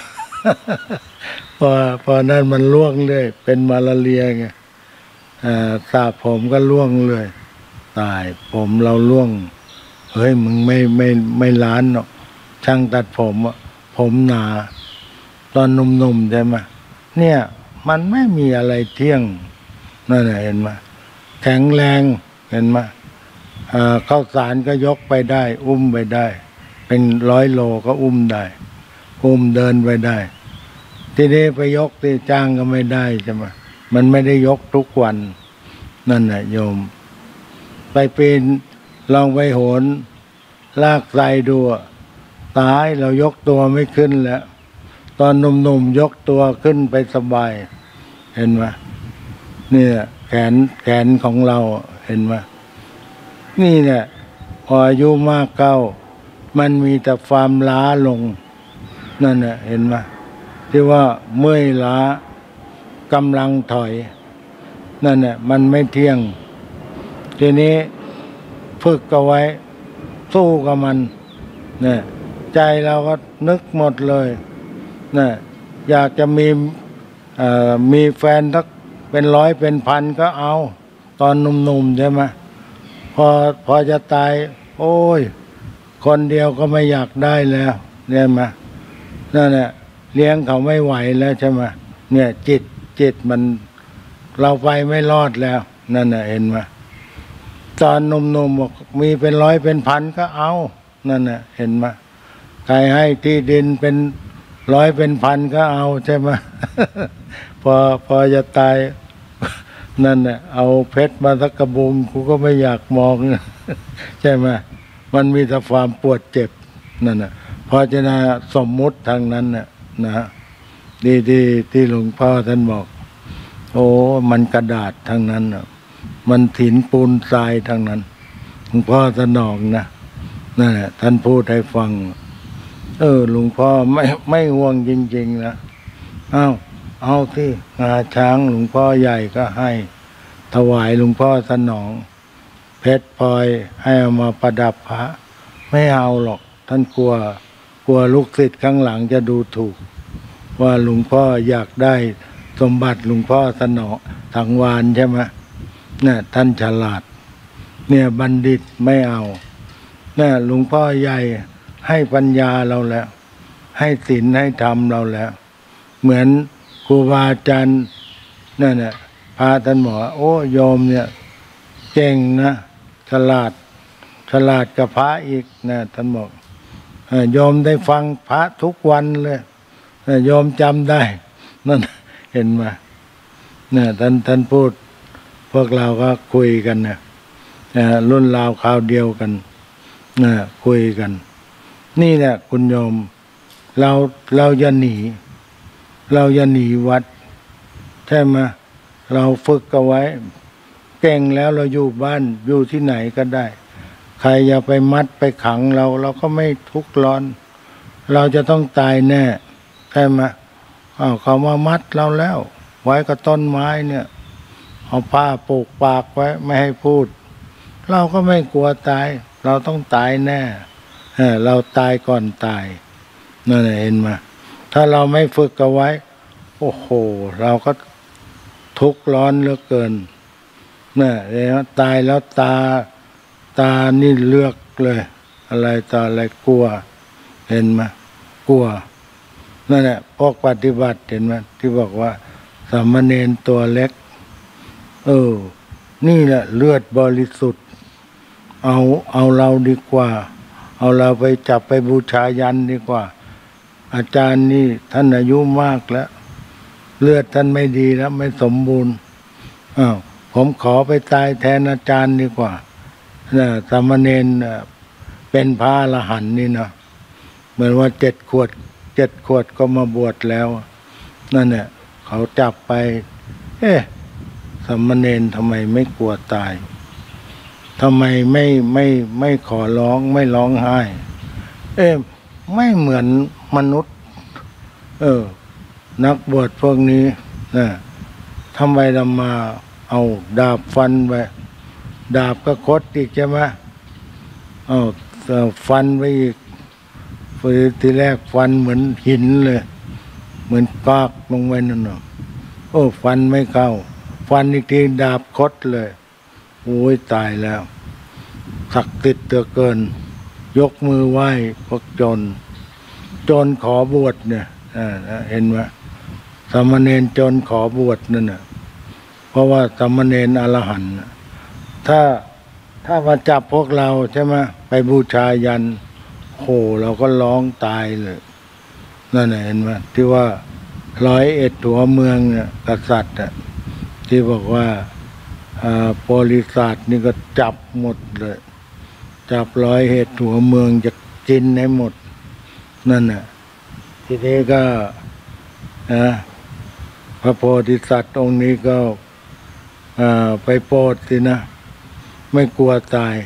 พอนั้นมันล่วงเลยเป็นมาลาเรียไงสระผมก็ล่วงเลยตายผมเราล่วงเฮ้ยมึงไม่ล้านหรอกช่างตัดผมหนาตอนหนุ่มๆใช่ไหมเนี่ยมันไม่มีอะไรเที่ยงนั่นแหละเห็นไหมแข็งแรงเห็นไหมข้าวสารก็ยกไปได้อุ้มไปได้เป็น100 โลก็อุ้มได้อุ้มเดินไปได้ทีนี้ไปยกที่จ้างก็ไม่ได้ใช่ไหมมันไม่ได้ยกทุกวันนั่นแหละโยมไปปีนลองไปโหนลากไตรดูตายเรายกตัวไม่ขึ้นแล้วตอนหนุ่มๆยกตัวขึ้นไปสบายเห็นไหมเนี่ยแขนของเราเห็นไหมนี่แหละพออายุมากเข้ามันมีแต่ความล้าลงนั่นแหละเห็นไหมที่ว่าเมื่อยล้ากำลังถอยนั่นแหละมันไม่เที่ยงทีนี้ฝึกเอาไว้สู้กับมันเนี่ยใจเราก็นึกหมดเลยเนี่ยอยากจะมีแฟนสักเป็น100เป็นพันก็เอาตอนหนุ่มๆใช่ไหมพอจะตายโอ้ยคนเดียวก็ไม่อยากได้แล้วเนี่ยมานั่นแหละเลี้ยงเขาไม่ไหวแล้วใช่ไหมเนี่ยจิตมันเราไปไม่รอดแล้วนั่นน่ะเห็นไหมตอนหนุ่มๆบอกมีเป็น100เป็นพันก็เอานั่นน่ะเห็นไหมใครให้ที่ดินเป็น100เป็นพันก็เอาใช่ไหม พอจะตายนั่นน่ะเอาเพชรมาสักกระบุงกูก็ไม่อยากมอง ใช่ไหมมันมีแต่ความปวดเจ็บนั่นน่ะเพราะฉะนั้นสมมุติทางนั้นน่ะนะที่หลวงพ่อท่านบอกโอ้มันกระดาษทางนั้นน่ะมันถินปูนทรายทางนั้นหลวงพ่อสนองนะนั่นแหละท่านพูดให้ฟังหลวงพ่อไม่ห่วงจริงๆนะเอาที่งาช้างหลวงพ่อใหญ่ก็ให้ถวายหลวงพ่อสนองเพชรพลอยให้เอามาประดับพระไม่เอาหรอกท่านกลัวลูกศิษย์ข้างหลังจะดูถูกว่าหลวงพ่ออยากได้สมบัติหลวงพ่อสนองสังวานใช่ไหมเนี่ยท่านฉลาดเนี่ยบัณฑิตไม่เอาเนี่ยหลวงพ่อใหญ่ให้ปัญญาเราแล้วให้ศีลให้ธรรมเราแล้วเหมือนครูบาอาจารย์นั่นน่ะพระท่านบอกโอ้โยมเนี่ยเก่งนะฉลาดกับพระอีกนะท่านบอกโยมได้ฟังพระทุกวันเลยโยมจำได้นั่นเห็นไหมเนี่ยท่านพูดพวกเราก็คุยกันเนี่ยรุ่นราวคราวเดียวกันคุยกันนี่แหละคุณโยมเราอย่าหนี เราอย่าหนีวัดใช่ไหมเราฝึกเอาไว้เก่งแล้วเราอยู่บ้านอยู่ที่ไหนก็ได้ใครอย่าไปมัดไปขังเราก็ไม่ทุกข์ร้อน เราจะต้องตายแน่ใช่ไหมเขามามัดเราแล้วไว้กับต้นไม้เนี่ยเอาผ้าปกปากไว้ไม่ให้พูดเราก็ไม่กลัวตายเราต้องตายแน่เราตายก่อนตายนั่นเห็นไหมถ้าเราไม่ฝึกเอาไว้โอ้โหเราก็ทุกข์ร้อนเหลือเกินเนี่ยตายแล้วตานี่เลือกเลยอะไรต่ออะไรกลัวเห็นไหมกลัวนั่นแหละพวกปฏิบัติเห็นไหมที่บอกว่าสามเณรตัวเล็กนี่แหละเลือดบริสุทธิ์เอาเราดีกว่าเอาเราไปจับไปบูชายันดีกว่าอาจารย์นี่ท่านอายุมากแล้วเลือดท่านไม่ดีแล้วไม่สมบูรณ์ผมขอไปตายแทนอาจารย์ดีกว่าสามเณรเป็นพระอรหันต์นี่นะเหมือนว่า7 ขวดก็มาบวชแล้วนั่นเนี่ยเขาจับไปสามเณรทำไมไม่กลัวตายทำไมไม่ขอร้องไม่ร้องไห้ไม่เหมือนมนุษย์นักบวชพวกนี้นะทำไมเรามาเอาดาบฟันไปดาบก็คดอีกใช่ไหมฟันไปอีกทีแรกฟันเหมือนหินเลยเหมือนปากลงไปนั่นฟันไม่เข้าฟันอีกทีดาบคดเลยโอ้ยตายแล้วศักดิ์สิทธิ์เหลือเกินยกมือไหว้พวกโจรขอบวชเนี่ยเห็นไหมสามเณรโจรขอบวชนั่นน่ะเพราะว่าสามเณรอรหันต์ถ้ามาจับพวกเราใช่ไหมไปบูชายันเราก็ร้องตายเลยนั่นน่ะเห็นไหมที่ว่า101 หัวเมืองเนี่ยกษัตริย์ที่บอกว่าบริษัทนี่ก็จับหมดเลยจับ101 หัวเมืองจะกินให้หมดนั่นน่ะทีนี้ก็พระโพธิสัตว์องค์นี้ก็ไปโปรดสินะไม่กลัวตาย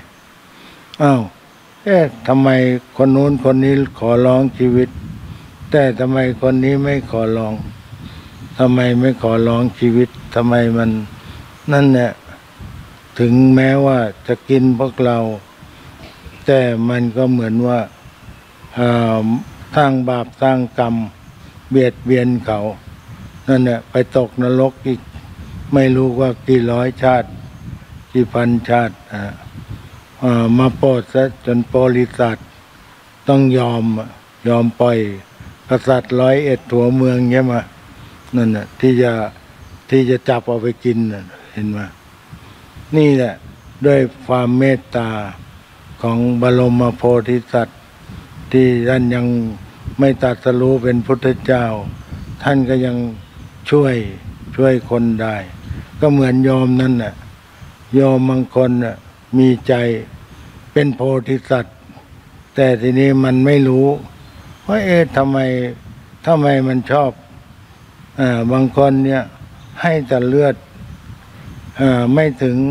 ทำไมคนนู้นคนนี้ขอร้องชีวิตแต่ทำไมคนนี้ไม่ขอร้องทำไมไม่ขอร้องชีวิตทำไมมันนั่นเนี่ยถึงแม้ว่าจะกินพวกเราแต่มันก็เหมือนว่าสร้างบาปสร้างกรรมเบียดเบียนเขานั่นเนี่ยไปตกนรกอีกไม่รู้ว่ากี่ร้อยชาติกี่พันชาติมาโปรดซะจนบริษัทต้องยอมปล่อยกษัตริย์101 หัวเมืองใช่ไหมนั่นน่ะที่จะจับเอาไปกินเห็นไหมนี่แหละด้วยความเมตตาของบรมโพธิสัตว์ที่ท่านยังไม่ตรัสรู้เป็นพุทธเจ้าท่านก็ยังช่วยคนได้ ก็เหมือนโยมนั่นน่ะโยมบางคนน่ะมีใจเป็นโพธิสัตว์แต่ทีนี้มันไม่รู้ว่าทำไมมันชอบบางคนเนี่ยให้แต่เลือดไม่ถึง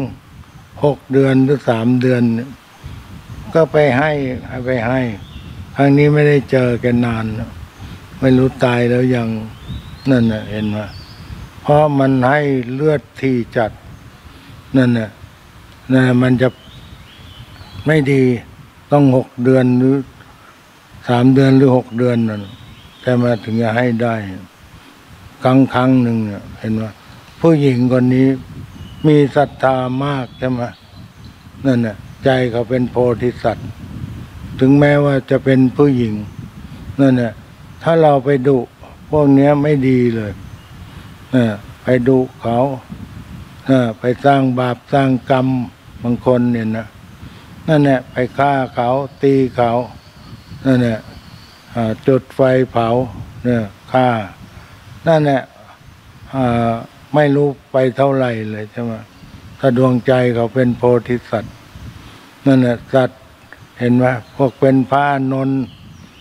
6 เดือนหรือ3 เดือนก็ไปให้ครั้งนี้ไม่ได้เจอกันนานไม่รู้ตายแล้วยังนั่นน่ะเห็นไหมเพราะมันให้เลือดที่จัดนั่นน่ะมันจะไม่ดีต้อง6 เดือนหรือ3 เดือนหรือ6 เดือนนั่นแต่มาถึงจะให้ได้ครั้งหนึ่งเนี่ยเห็นไหมผู้หญิงคนนี้มีศรัทธามากใช่ไหมนั่นน่ะใจเขาเป็นโพธิสัตว์ถึงแม้ว่าจะเป็นผู้หญิงนั่นน่ะถ้าเราไปดุพวกเนี้ยไม่ดีเลยไปดุเขาไปสร้างบาปสร้างกรรมบางคนเนี่ยนะนั่นแหละไปฆ่าเขาตีเขานั่นแหละจุดไฟเผาเนี่ยฆ่านั่นแหละไม่รู้ไปเท่าไหร่เลยใช่ไหมถ้าดวงใจเขาเป็นโพธิสัตว์นั่นแหละสัตว์เห็นไหมพวกเป็นพระอานนท์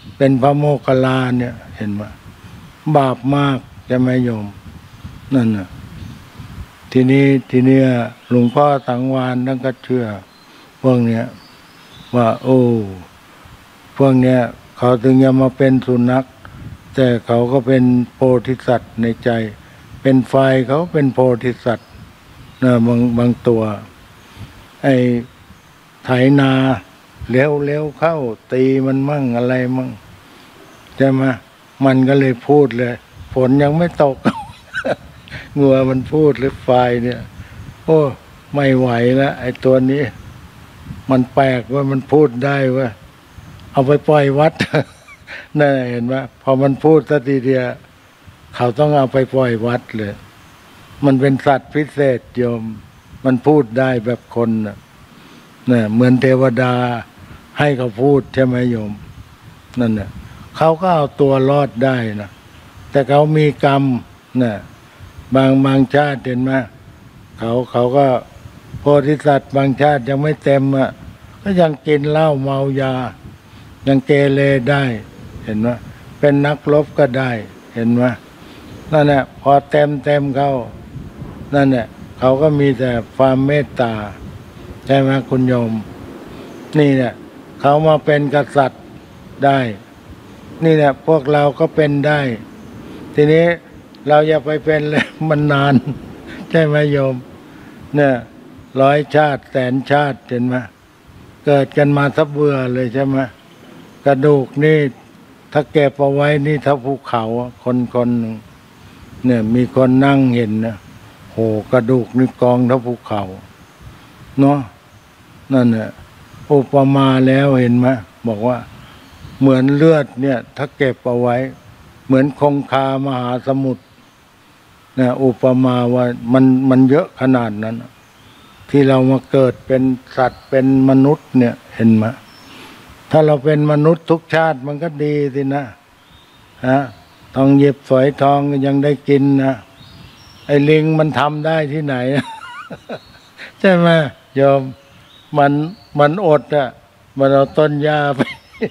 เป็นพระโมคคัลลาเนี่ยเห็นไหมบาปมากจะไม่โยมนั่นน่ะทีนี้หลวงพ่อสังวาลท่านก็เชื่อพวกเนี้ยว่าโอ้พวกเนี้ยเขาถึงจะมาเป็นสุนัขแต่เขาก็เป็นโพธิสัตว์ในใจเป็นไฟเขาเป็นโพธิสัตว์นะบางตัวไอ้ไถนาเร็วเข้าตีมันมั่งอะไรมั่งใช่ไหมมันก็เลยพูดเลยฝนยังไม่ตก งัวมันพูดเลยไฟเนี่ยโอ้ไม่ไหวแล้วไอ้ตัวนี้มันแปลกว่ามันพูดได้ว่าเอาไปปล่อยวัด นั่นเห็นไหมพอมันพูดสักทีเดียวเขาต้องเอาไปปล่อยวัดเลยมันเป็นสัตว์พิเศษโยมมันพูดได้แบบคนน่ะเหมือนเทวดาให้เขาพูดใช่ไหมโยมนั่นน่ะเขาก็เอาตัวรอดได้นะแต่เขามีกรรมน่ะบางชาติเห็นไหมเขาก็โพธิสัตว์บางชาติยังไม่เต็มอ่ะก็ยังกินเหล้าเมายายังเกเรได้เห็นไหมเป็นนักรบก็ได้เห็นไหมนั่นแหละพอเต็มเขานั่นแหละเขาก็มีแต่ความเมตตาใช่ไหมคุณโยมนี่เนี่ยเขามาเป็นกษัตริย์ได้นี่เนี่ยพวกเราก็เป็นได้ทีนี้เราอย่าไปเป็นเลยมันนานใช่ไหมโยมเนี่ย100 ชาติแสนชาติเห็นไหมเกิดกันมาทับเบื่อเลยใช่ไหมกระดูกนี่ถ้าเก็บเอาไว้นี่ถ้าภูเขาคนหนึ่งเนี่ยมีคนนั่งเห็นนะโหกระดูกนี่กองเท่าภูเขาเนาะนั่นเนี่ยอุปมาแล้วเห็นไหมบอกว่าเหมือนเลือดเนี่ยถ้าเก็บเอาไว้เหมือนคงคามหาสมุทรเนี่ยอุปมาว่ามันเยอะขนาดนั้นที่เรามาเกิดเป็นสัตว์เป็นมนุษย์เนี่ยเห็นไหมถ้าเราเป็นมนุษย์ทุกชาติมันก็ดีสินะทองหยิบฝอยทองยังได้กินนะไอ้ลิงมันทำได้ที่ไหน ใช่ไหมโยมมันอดอ่ะมันเอาต้นหญ้าไป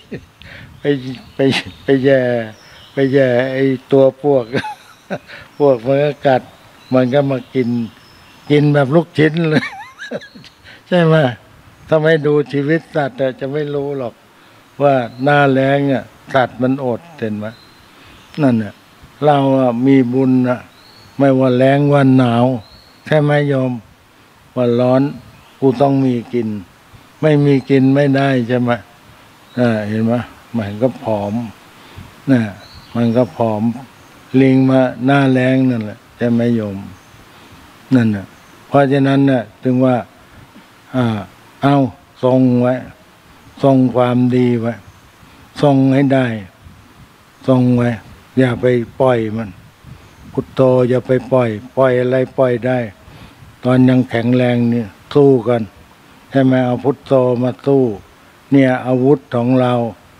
ไปแย่ไอ้ตัวพวก มันก็กัดมันก็มากินแบบลูกชิ้นเลย ใช่ไหมถ้าไม่ดูชีวิตสัตว์จะไม่รู้หรอกว่าหน้าแล้งอ่ะสัตว์มันอดเห็นไหมนั่นเนี่ยเรามีบุญนะไม่ว่าแล้งว่าหนาวใช่ไหมโยมว่าร้อนกูต้องมีกินไม่มีกินไม่ได้ใช่ไหมเห็นไหมมันก็ผอมมันก็ผอมลิงมาหน้าแล้งนั่นแหละใช่ไหมโยมนั่นน่ะเพราะฉะนั้นน่ะถึงว่าเอาทรงไว้ทรงความดีไว้ทรงให้ได้ทรงไว้อย่าไปปล่อยมันพุทโธอย่าไปปล่อยอะไรปล่อยได้ตอนยังแข็งแรงนี่สู้กันใช่ไหมเอาพุทโธมาสู้เนี่ยอาวุธของเรา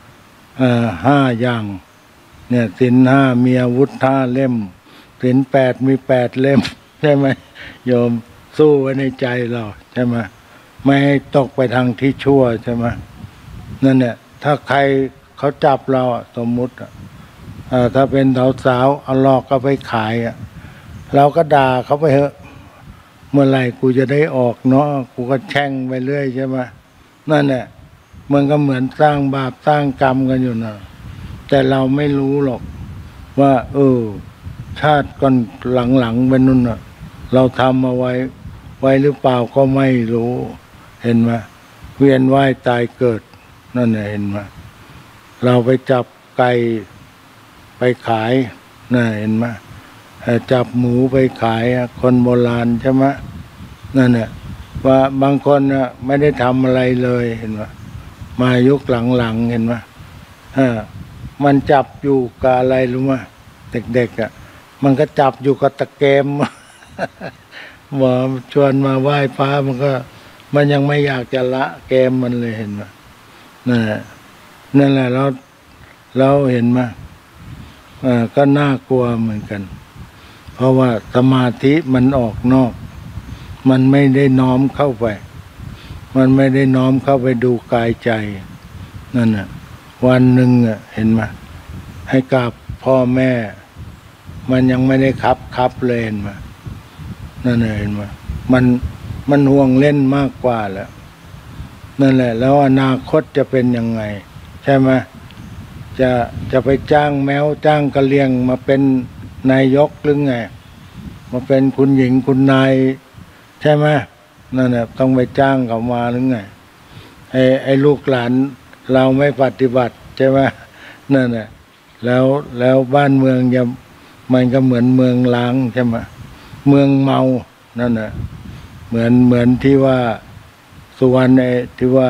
5 อย่างเนี่ยศีล 5มีอาวุธ5 เล่มศีล 8มี8 เล่มใช่ไหมโยมสู้ไว้ในใจเราใช่ไหมไม่ให้ตกไปทางที่ชั่วใช่ไหมนั่นเนี่ยถ้าใครเขาจับเราสมมุติถ้าเป็นสาวเอาหลอกก็ไปขายเราก็ด่าเขาไปเถอะเมื่อไหร่กูจะได้ออกเนาะกูก็แช่งไปเรื่อยใช่ไหมนั่นแหละมันก็เหมือนสร้างบาปสร้างกรรมกันอยู่นะแต่เราไม่รู้หรอกว่าชาติก่อนหลังๆไปนู่นน่ะเราทำเอาไว้หรือเปล่าก็ไม่รู้เห็นไหมเวียนว่ายตายเกิดนั่นแหละเห็นไหมเราไปจับไก่ไปขายน่ะเห็นไหมจับหมูไปขายคนโบราณใช่ไหมนั่นแหละว่าบางคนน่ะไม่ได้ทำอะไรเลยเห็นไหมมายุคหลังๆเห็นไหมมันจับอยู่กับอะไรรู้ไหมเด็กๆมันก็จับอยู่กับตะเกม หมอชวนมาไหว้พระมันยังไม่อยากจะละเกมมันเลยเห็นไหมนั่นแหละเราเห็นไหมก็น่ากลัวเหมือนกันเพราะว่าสมาธิมันออกนอกมันไม่ได้น้อมเข้าไปมันไม่ได้น้อมเข้าไปดูกายใจนั่นน่ะวันหนึ่งเห็นไหมให้กราบพ่อแม่ มันยังไม่ได้ครับเลยเห็นไหมนั่นเห็นไหมมันห่วงเล่นมากกว่าแล้วนั่นแหละ แล้วอนาคตจะเป็นยังไง ใช่ไหมจะไปจ้างแมวจ้างกะเลียงมาเป็นนายกหรือไงมาเป็นคุณหญิงคุณนายใช่ไหมนั่นแหละต้องไปจ้างเขามาหรือไงไอ้ลูกหลานเราไม่ปฏิบัติใช่ไหมนั่นแหละแล้วบ้านเมืองมันก็เหมือนเมืองล้างใช่ไหมเมืองเมานั่นแหละเหมือนที่ว่าสุวรรณที่ว่า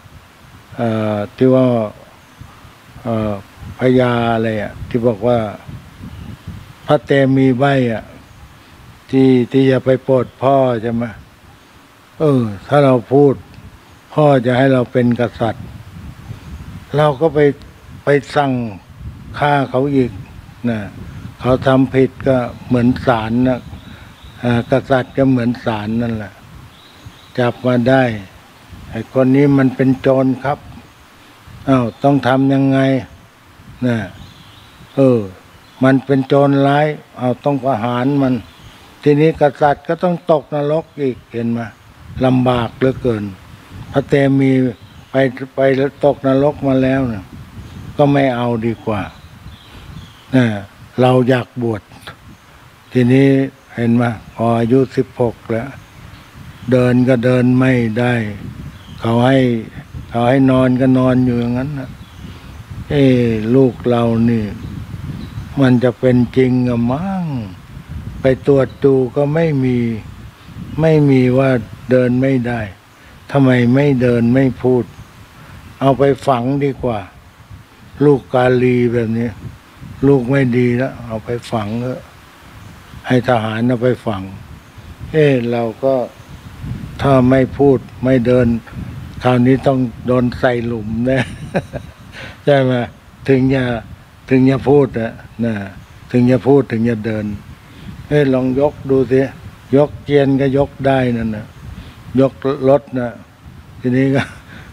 พญาอะไรที่บอกว่าพระเตมีใบที่จะไปโปรดพ่อใช่ไหมถ้าเราพูดพ่อจะให้เราเป็นกษัตริย์เราก็ไปสั่งฆ่าเขาอีกนะเขาทำผิดก็เหมือนศาลนะกษัตริย์ก็เหมือนศาลนั่นแหละจับมาได้ไอ้คนนี้มันเป็นโจรครับต้องทำยังไงนะมันเป็นโจรร้ายต้องประหารมันทีนี้กษัตริย์ก็ต้องตกนรกอีกเห็นไหมลำบากเหลือเกินพระเตมีไปแล้วตกนรกมาแล้วนะก็ไม่เอาดีกว่าเราอยากบวชทีนี้เห็นไหมพออายุ16แล้วเดินก็เดินไม่ได้เขาให้นอนก็นอนอยู่อย่างนั้นนะลูกเรานี่มันจะเป็นจริงอะมั้งไปตรวจดูก็ไม่มีว่าเดินไม่ได้ทำไมไม่เดินไม่พูดเอาไปฝังดีกว่าลูกกาลีแบบนี้ลูกไม่ดีแล้วเอาไปฝังเถอะให้ทหารเอาไปฝังเราก็ถ้าไม่พูดไม่เดินคราวนี้ต้องโดนใส่หลุมนะใช่ไหมถึงจะพูดนะถึงจะพูดถึงจะเดินลองยกดูสิยกเจียนก็ยกได้นั่นนะยกรถนะทีนี้ก็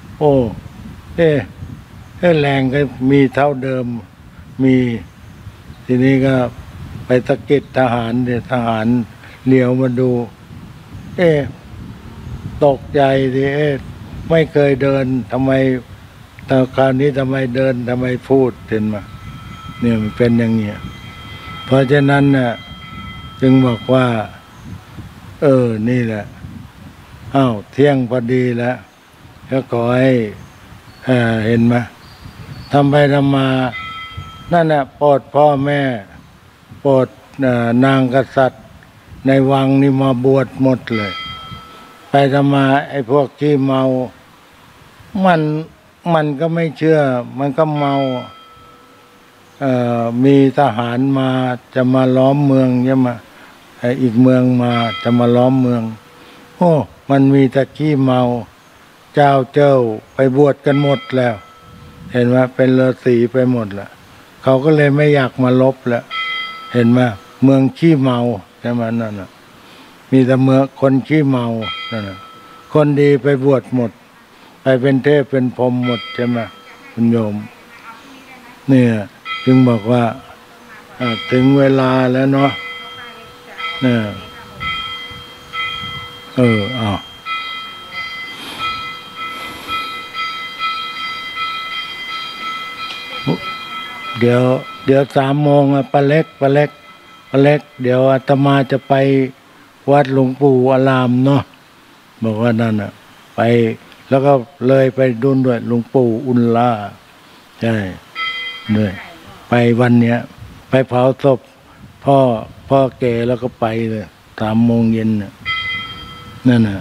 แรงก็มีเท่าเดิมมีทีนี้ก็ไปตะกิดทหารทหารเหลียวมาดูตกใจดิไม่เคยเดินทำไมแต่คราวนี้ทำไมเดินทำไมพูดเห็นไหมเนี่ยมันเป็นอย่างเงี้ยเพราะฉะนั้นน่ะจึงบอกว่านี่แหละเที่ยงพอดีแล้วก็ขอให้เห็นไหมทำไปทำมานั่นแหละโปรดพ่อแม่โปรดนางกษัตริย์ในวังนี่มาบวชหมดเลยไปทำมาไอ้พวกที่เมามันก็ไม่เชื่อมันก็เมามีทหารมาจะมาล้อมเมืองใช่ไหมอีกเมืองมาจะมาล้อมเมืองมันมีตะขี้เมาเจ้าไปบวชกันหมดแล้วเห็นไหมเป็นฤาษีไปหมดแล้วเขาก็เลยไม่อยากมาลบแล้วเห็นไหมเมืองขี้เมาใช่ไหมนั่นน่ะมีแต่เมืองคนขี้เมานั่นน่ะคนดีไปบวชหมดไปเป็นเทพเป็นพรหมหมดใช่ไหมคุณโยมเนี่ยจึงบอกว่าถึงเวลาแล้วเนาะเนี่ยเดี๋ยว3 โมงป้าเล็กเดี๋ยวอาตมาจะไปวัดหลวงปู่อารามเนาะบอกว่านั่นไปแล้วก็เลยไปดุนด้วยหลวงปู่อุลลาใช่ด้วยไปวันเนี้ยไปเผาศพพ่อแก่แล้วก็ไปเลย3 โมงเย็นนั่นน่ะ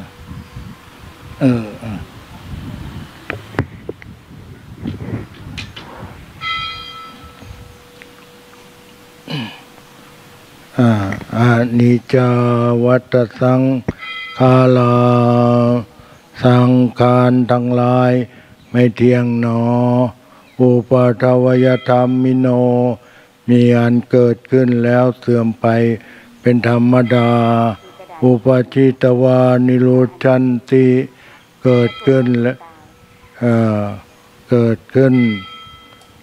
อานิจจาวัฏสังขาราสังขารทั้งหลายไม่เที่ยงหนออุปาทวยธรรมมิโนมีอันเกิดขึ้นแล้วเสื่อมไปเป็นธรรมดาอุปจิตวานิโรชันติเกิดขึ้นและเกิดขึ้น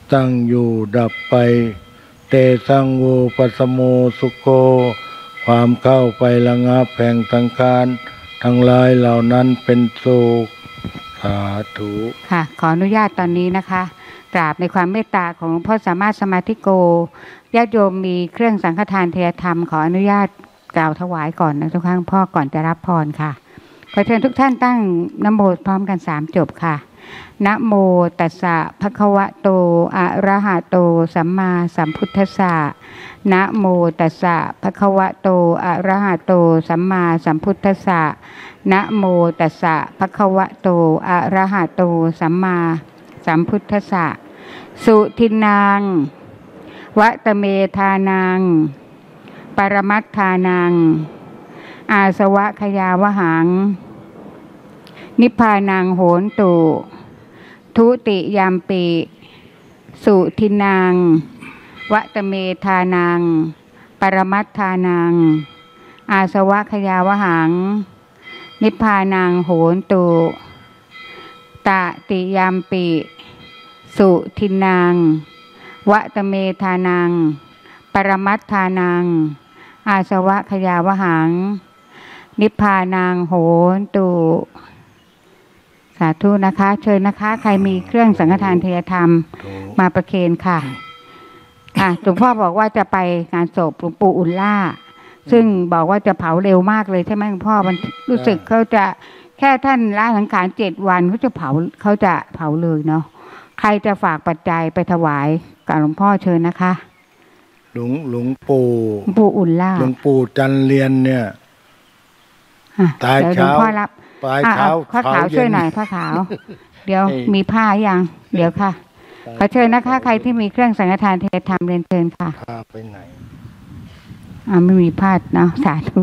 ตั้งอยู่ดับไปเตสังโวปัสสโมสุโกความเข้าไประงับแห่งสังขารทั้งหลายเหล่านั้นเป็นสุขสาธุค่ะขออนุญาตตอนนี้นะคะกราบในความเมตตาของหลวงพ่อสามารถสมาธิโกญาติโยมมีเครื่องสังฆทานเทยธรรมขออนุญาตกล่าวถวายก่อนนะทุกท่านพ่อก่อนจะรับพรค่ะขอเชิญทุกท่านตั้งนะโมพร้อมกัน3 จบค่ะนะโมตัสสะภะคะวะโตอะระหะโตสัมมาสัมพุทธัสสะนะโมตัสสะภะคะวะโตอะระหะโตสัมมาสัมพุทธัสสะนะโมตัสสะภะคะวะโตอะระหะโตสัมมาสัมพุทธัสสะสุทินังวะตะเมธานังปรมัตถานังอาสวะขยาวหังนิพพานังโหนตุทุติยามปิสุทินังวะตะเมธานังปรมัตถานังอาสวะขยาวหังนิพพานังโหนตุตติยามปิสุทินังวะตะเมธานังปรมัตถานังอาสวะขยาวหังนิพพานังโหนตุสาธุนะคะเชิญนะคะใครมีเครื่องสังฆทานเทยธรรมมาประเคนค่ะหลวงพ่อบอกว่าจะไปงานศพหลวงปู่อุลล่าซึ่งบอกว่าจะเผาเร็วมากเลยใช่ไหมหลวงพ่อมันรู้สึกเขาจะแค่ท่านละสังขาร7 วันเขาจะเผาเลยเนาะใครจะฝากปัจจัยไปถวายกับหลวงพ่อเชิญนะคะหลวงปู่อุลล่าหลวงปู่จันเรียนเนี่ยตายเช้าปลายเช้าผ้าขาวช่วยหน่อยผ้าขาวเดี๋ยวมีผ้ายังเดี๋ยวค่ะขอเชิญนะคะใครที่มีเครื่องสังฆทานเทยธรรมเรียนเชิญค่ะผ้าไปไหนไม่มีผ้าเนาะสาธุ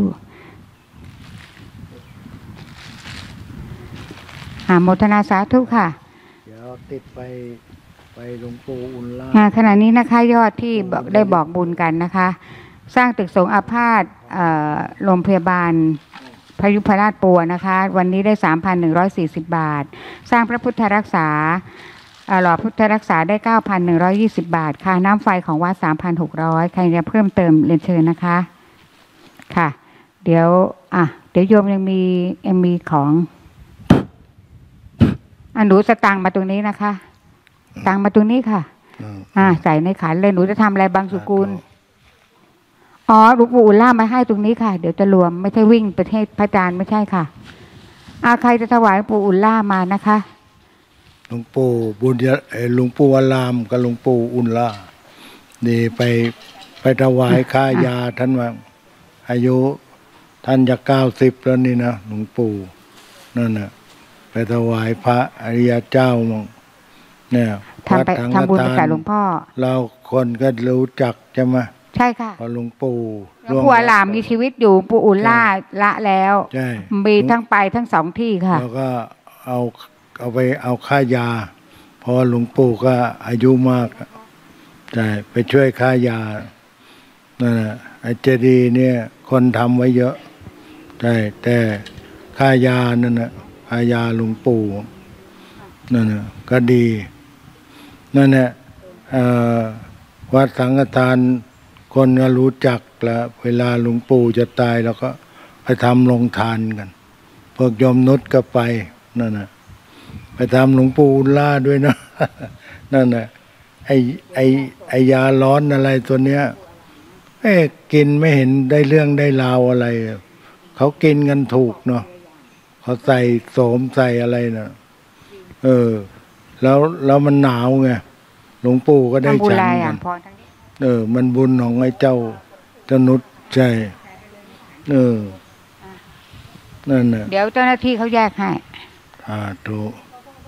โมทนาสาธุค่ะเดี๋ยวติดไปหลวงปู่อุลล่าขณะนี้นะคะยอดที่ได้บอกบุญกันนะคะสร้างตึกสงฆ์อาพาธโรงพยาบาลพยุพราชปัวนะคะวันนี้ได้ 3,140 บาทสร้างพระพุทธรักษาหล่อพุทธรักษาได้ 9,120 บาทค่ะน้ำไฟของวัด 3,600 ใครจะเพิ่มเติมเรียนเชิญนะคะค่ะเดี๋ยวโยมยังมีของหนูสตังมาตรงนี้นะคะตังมาตรงนี้ค่ะใส่ในขันเลยหนูจะทำอะไรบางสุกุลหลวงปู่อุลล่ามาให้ตรงนี้ค่ะเดี๋ยวจะรวมไม่ใช่วิ่งประเทศพระอาจารย์ไม่ใช่ค่ะใครจะถวายหลวงปู่อุลล่ามานะคะหลวงปู่บุญหลวงปู่อารามกับหลวงปู่อุลล่านี่ไปถวายค่ายาท่านว่าอายุท่านจะ90แล้วนี่นะหลวงปู่นั่นน่ะไปถวายพระอริยเจ้ามั่งเนี่ยทำบุญกับหลวงพ่อเราคนก็รู้จักใช่ไหมใช่ค่ะหลวงปู่อารามมีชีวิตอยู่ปู่อุลล่าละแล้วมีทั้งไปทั้ง2 ที่ค่ะแล้วก็เอาไปเอาค่ายาเพราะหลวงปู่ก็อายุมากใช่ไปช่วยค่ายานั่นแหละไอ้เจดีย์เนี่ยคนทำไว้เยอะใช่แต่ค่ายานั่นนะค่ายาหลวงปู่นั่นนะก็ดีนั่นแหละวัดสังฆทานคนก็รู้จักแล้วเวลาหลวงปู่จะตายเราก็ไปทำโรงทานกันพวกโยมนุชก็ไปนั่นนะไปทำหลวงปู่อุลล่าด้วยนะนั่นนะไอยาร้อนอะไรตัวเนี้ยกินไม่เห็นได้เรื่องได้ราวอะไรเขากินกันถูกเนาะเขาใส่โสมใส่อะไรนะแล้วมันหนาวไงหลวงปู่ก็ได้ฉันกันมันบุญของไอ้เจ้านุชใช่นั่นน่ะเดี๋ยวเจ้าหน้าที่เขาแยกให้ถูก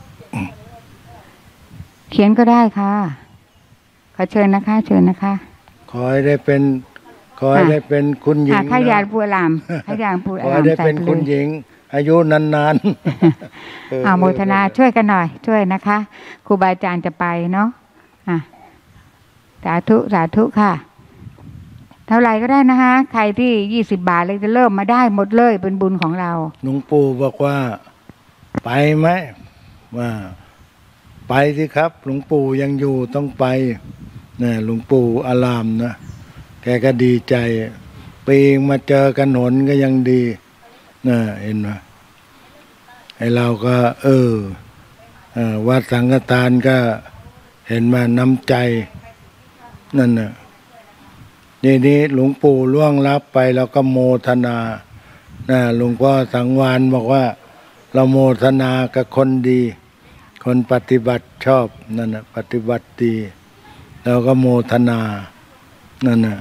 เขียนก็ได้ค่ะขอเชิญนะคะเชิญนะคะขอให้ได้เป็นคุณหญิงขยานปูอารามขยานปูอารามขอให้ได้เป็นคุณหญิงอายุนานๆโมทนาช่วยกันหน่อยช่วยนะคะครูบาอาจารย์จะไปเนาะสาธุค่ะเท่าไหร่ก็ได้นะคะใครที่20 บาทเลยจะเริ่มมาได้หมดเลยเป็นบุญของเราหลวงปู่บอกว่าไปไหมว่าไปสิครับหลวงปู่ยังอยู่ต้องไปเนี่ยหลวงปู่อารามนะแกก็ดีใจปีงมาเจอกันหนก็ยังดีนะเห็นไหมไอ้เราก็วัดสังฆทานก็เห็นมาน้ำใจนั่นน่ะนี้หลวงปู่ล่วงลับไปเราก็โมทนาหลวงพ่อสังวานบอกว่าเราโมทนากับคนดีคนปฏิบัติชอบนั่นน่ะปฏิบัติดีเราก็โมทนานั่นน่ะ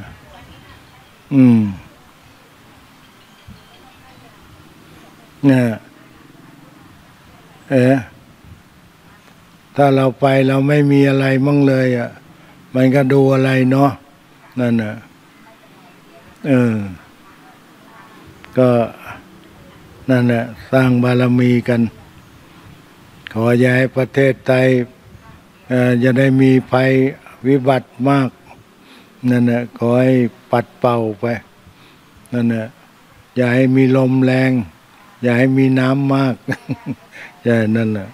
เนี่ยถ้าเราไปเราไม่มีอะไรมั่งเลยอ่ะมันก็ดูอะไรเนาะนั่นน่ะก็นั่นแหละสร้างบารมีกันขออย่าให้ประเทศไทยจะได้มีภัยวิบัติมากนั่นแหละขอให้ปัดเป่าไปนั่นแหละอย่าให้มีลมแรงอย่าให้มีน้ำมาก อย่านั่นแหละ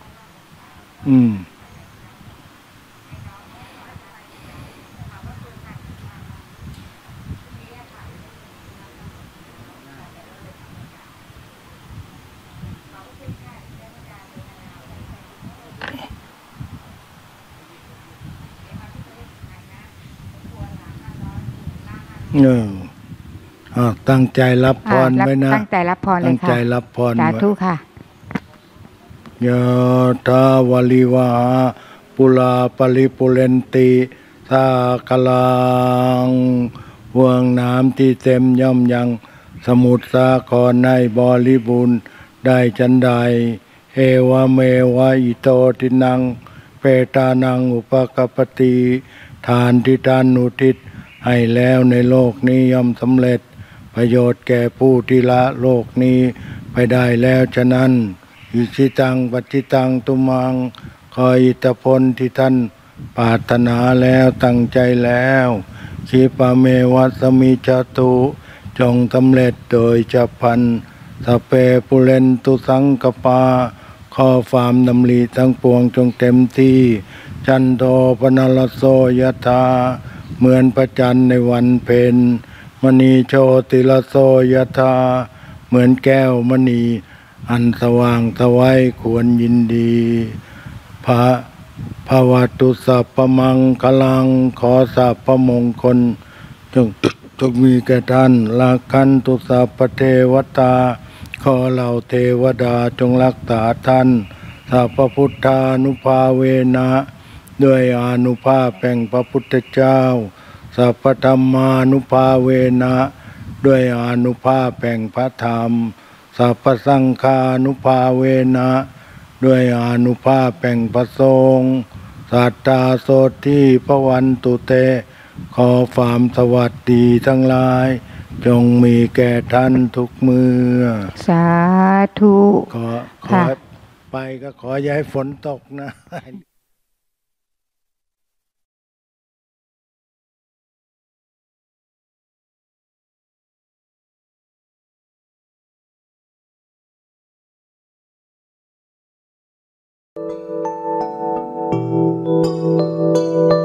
ตั้งใจรับพรไว้นะตั้งใจรับพรเลยค่ะตั้งใจรับพรสาธุค่ะยะถาวาลิวาปุราปริปุเรนติสากลังห่วงน้ำที่เต็มย่อมยังสมุทรสาครในบริบูรณ์ได้จันใดเอวเมวะอิโตทินังเปตานังอุปกปติทานที่ทานอุทิศให้แล้วในโลกนี้ย่อมสำเร็จประโยชน์แก่ผู้ที่ละโลกนี้ไปได้แล้วฉะนั้นอิชิตังปัจจิตังตุมังขออิทธิพลที่ท่านปรารถนาแล้วตั้งใจแล้วขีปะเมวัสมิจตุจงสำเร็จโดยฉับพลันสเปปุเรนตุสังกปาข้อความดำริทั้งปวงจงเต็มที่จันโทปนลโสยถาเหมือนพระจันทร์ในวันเพ็ญมณีโชติลโสยถาเหมือนแก้วมณีอันสว่างสวัยควรยินดีภวตุสัพพมังคลังขอสัพพมงคลจงมีแก่ท่านลักขันตุสัพพเทวตาขอเหล่าเทวดาจงรักษาท่านสัพพพุทธานุภาเวนะด้วยอานุภาพแห่งพระพุทธเจ้าสัพพธรรมานุภาเวนะด้วยอานุภาพแห่งพระธรรมสัพพสังฆานุภาเวนะด้วยอานุภาพแห่งพระสงฆ์สัตตาโสทิภวันตุเตขอความสวัสดีทั้งหลายจงมีแก่ท่านทุกเมื่อสาธุขอไปก็ขออย่าให้ฝนตกนะ Thank you.